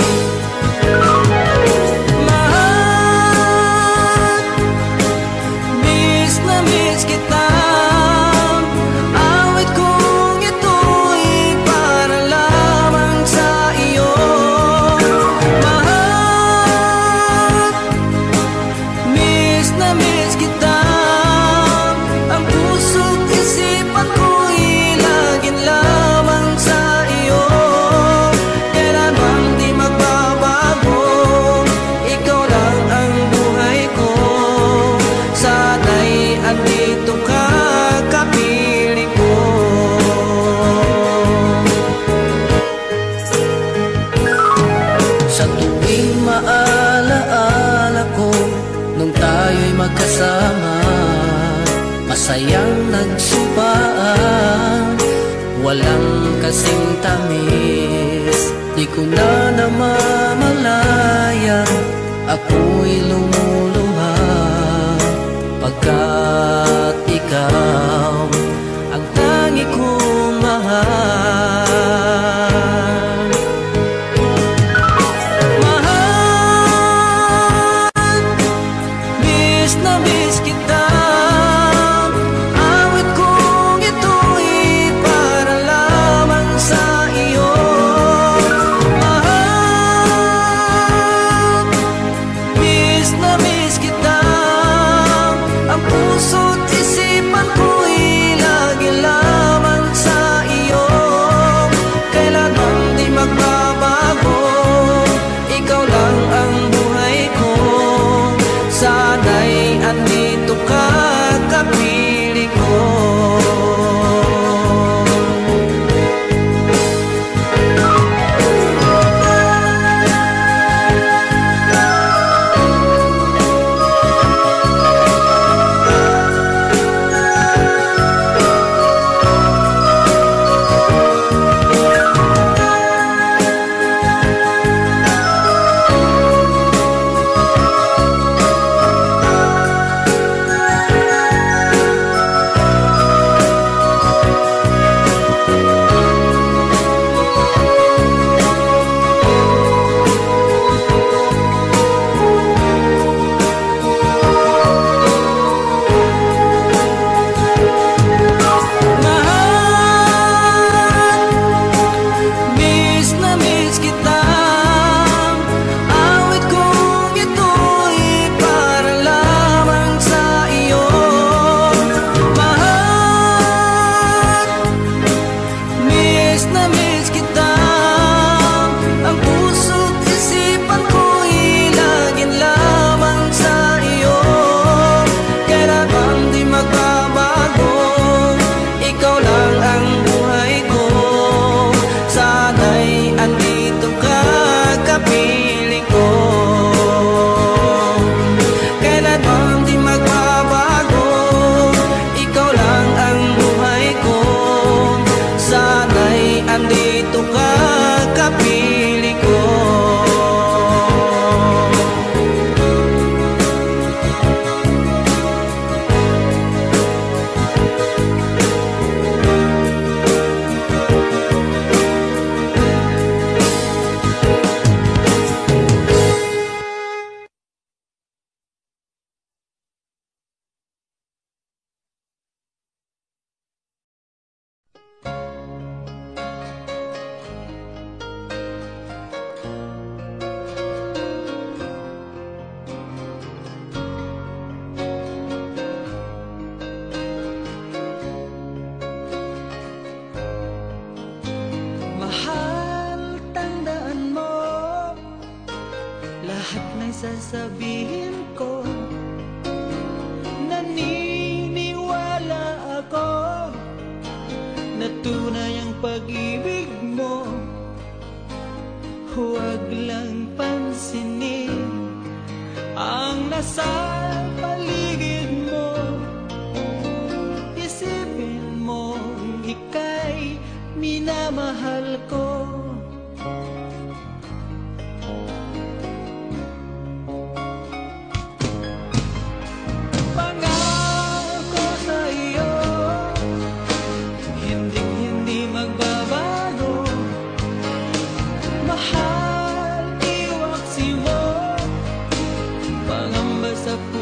Mahal, miss na miss kita. Awit kong ito'y para lamang sa iyo. Mahal, miss na miss kita. Ang puso't isipan ko'y laging lamang sa iyo. Kailanman di magbabago, ikaw lang ang buhay ko. Sana'y andito ka, kapiling ko. Sa tuwing maalaala ko nung tayo'y magkasama, masayang nagsumpaan, walang kasing tamis. Di ko na namamalayan, ako'y lumuluha, pagkat ikaw ang tangi kong mahal. Mahal, miss na miss kita. Awit kong ito'y para lamang sa iyo. Mahal, miss na miss kita. Ang puso't isipan ko'y lagi lamang sa iyo. Kailanman di magbabago, ikaw lang ang buhay ko. Sana'y andito ka, kapiling ko. lahat na'y sasabihin ko. Naniniwala ako na tunay ang pag-ibig mo. Huwag lang pansinin ang nasa paligid mo. Isipin mo ika'y minamahal ko. Pangako sa iyo, hindi magbabago. Mahal, iwaksi mo, pangamba sa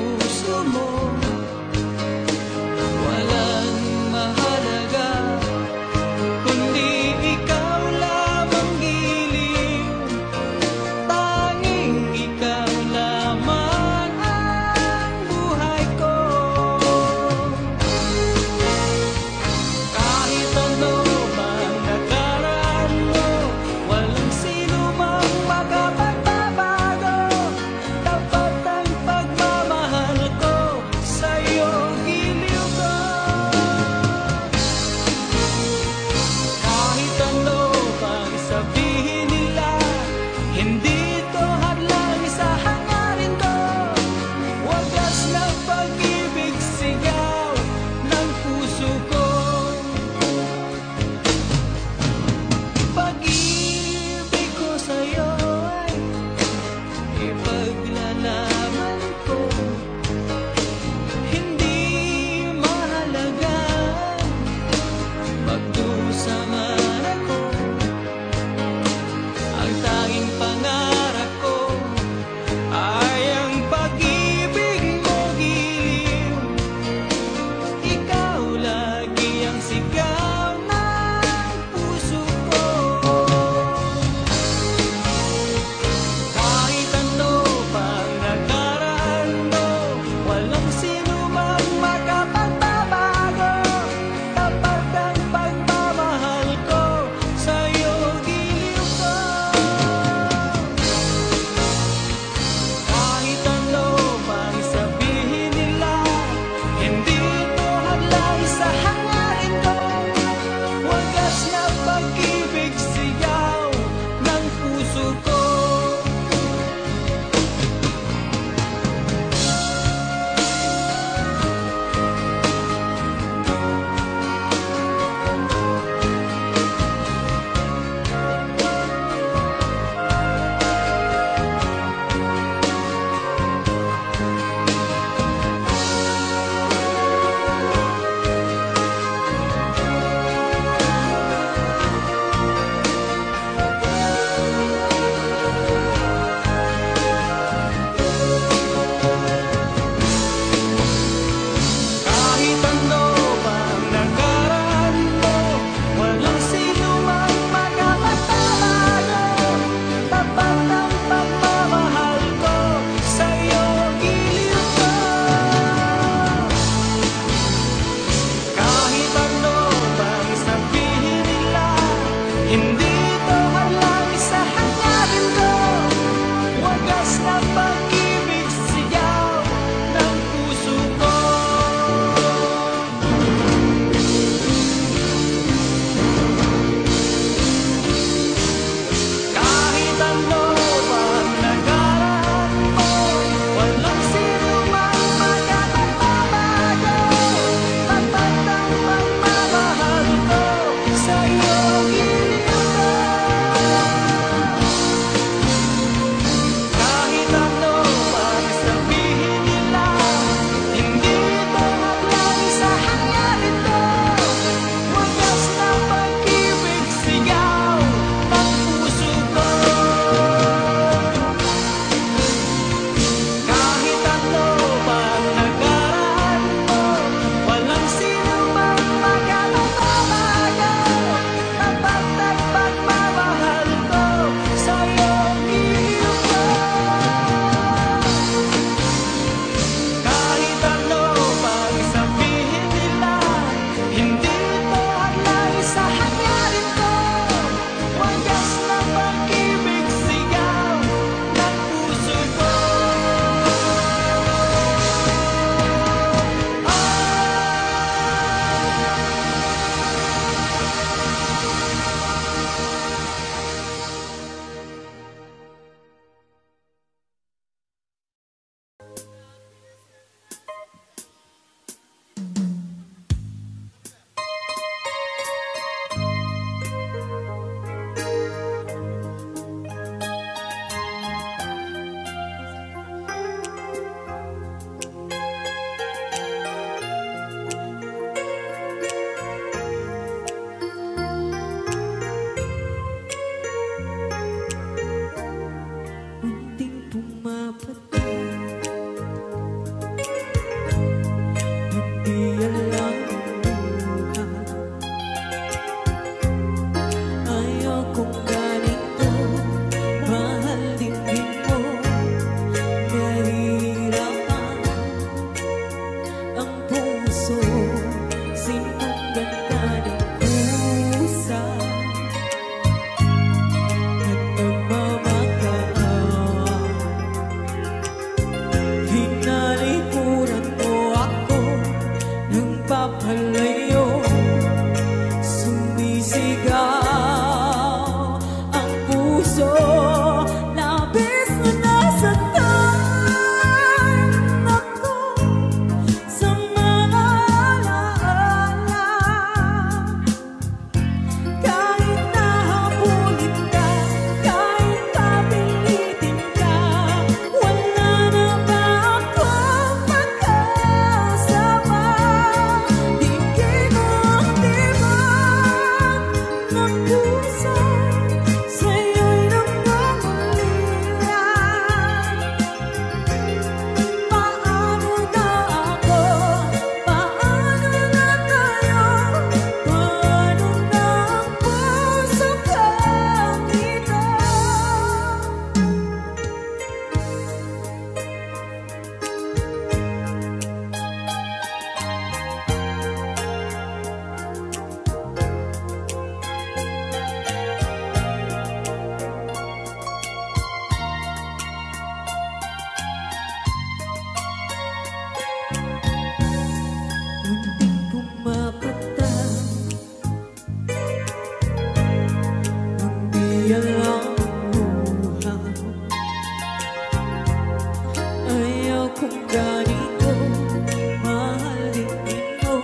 kung ganito mahalin mo.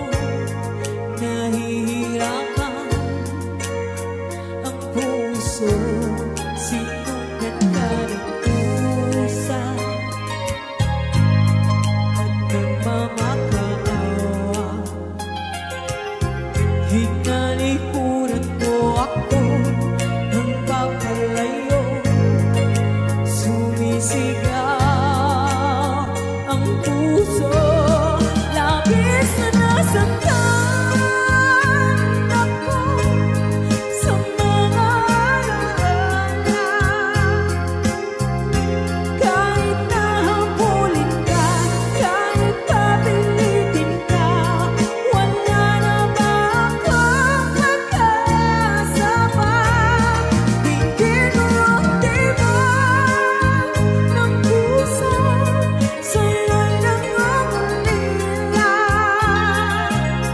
Nahihirapan ang puso, sinukat ka ng pusa at nagmamakaawa. Hinalikuran mo ako ng papalayo, sumisigaw ang puso. Labis na nasaktan ako sa mga alaala. Kahit nahabulin ka, kahit papilitin ka, wala na ba akong makasama? Tingin mo ang tibay ng puso, sa'yo'y nangangulila.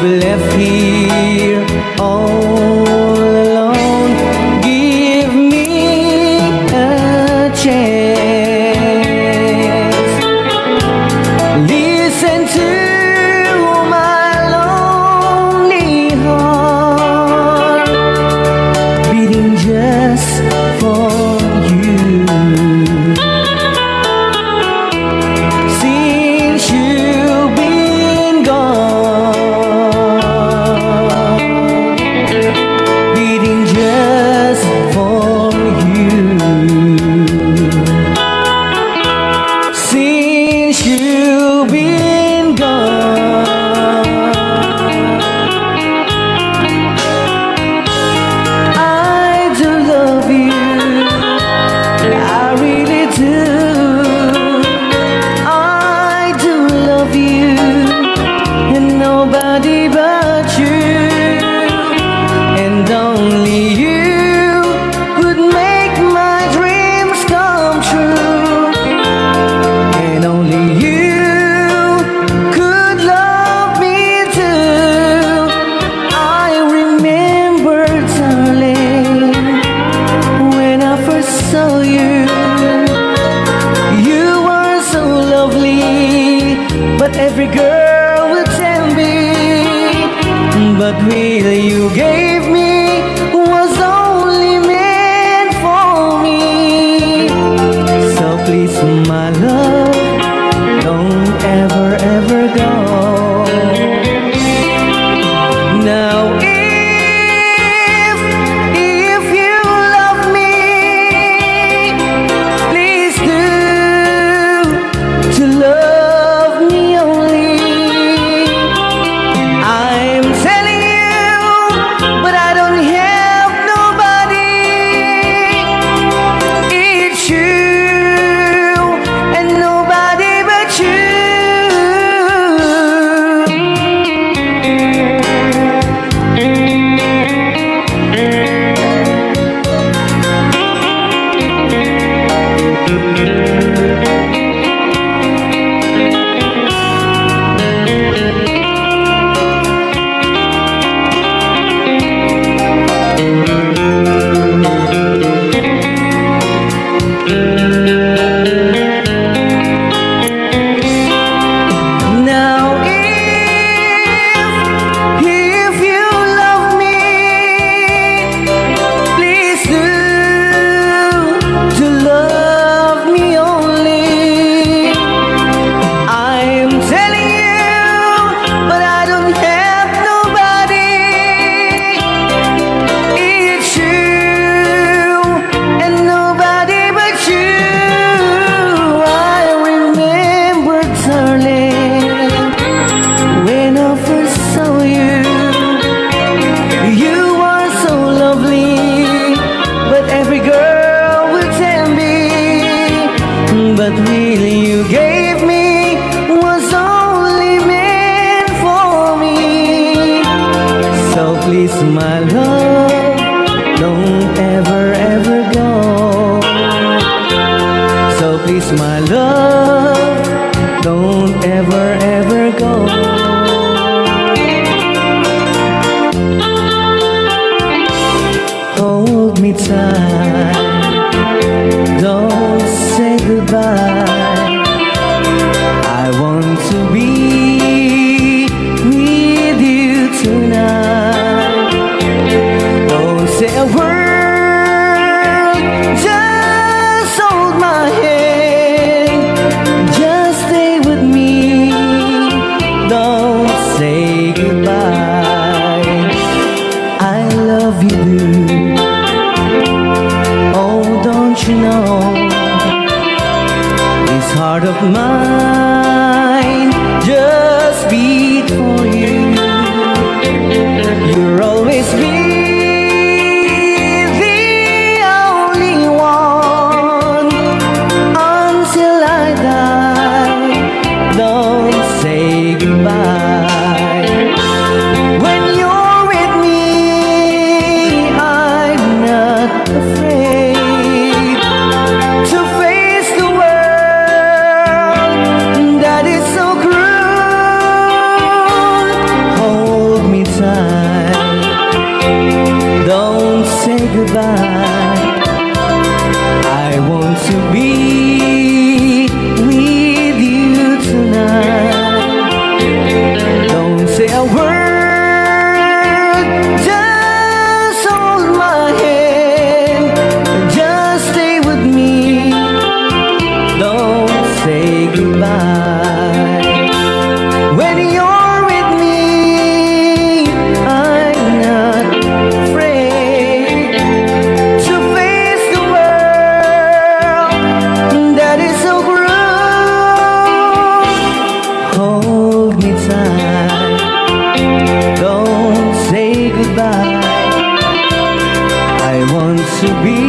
left here all alone. Give me a chance. Listen to my lonely heart beating just for you. Since you've been gone, beating just for you. Since you've been gone, I do love you, I really do. I do love you, and nobody but you, and only you would make my dreams come true, and only you could love me too. I remember, darling, when I first saw you. You were so lovely, but every girl would tell me. But really you gave me was only meant for me. So please, my love, don't ever, ever go. Now if you love me, please do to love me only. I'm telling you, but I don't have nobody. It's you and nobody but you. Now if you love me, please do to love me only. I'm telling you, but I don't have nobody. It's you and nobody but you. I remember, darling, when I first saw you. You were so lovely, but every girl would tell me. But really you gave me was only meant for me. So please, my love, don't ever, ever go. So please, my love, don't ever, ever go. Hold me tight, don't say goodbye. I want to be with you tonight. Don't say a word, just hold my hand, just stay with me. Don't say goodbye. I love you, hold me tight. Don't say goodbye. I want to be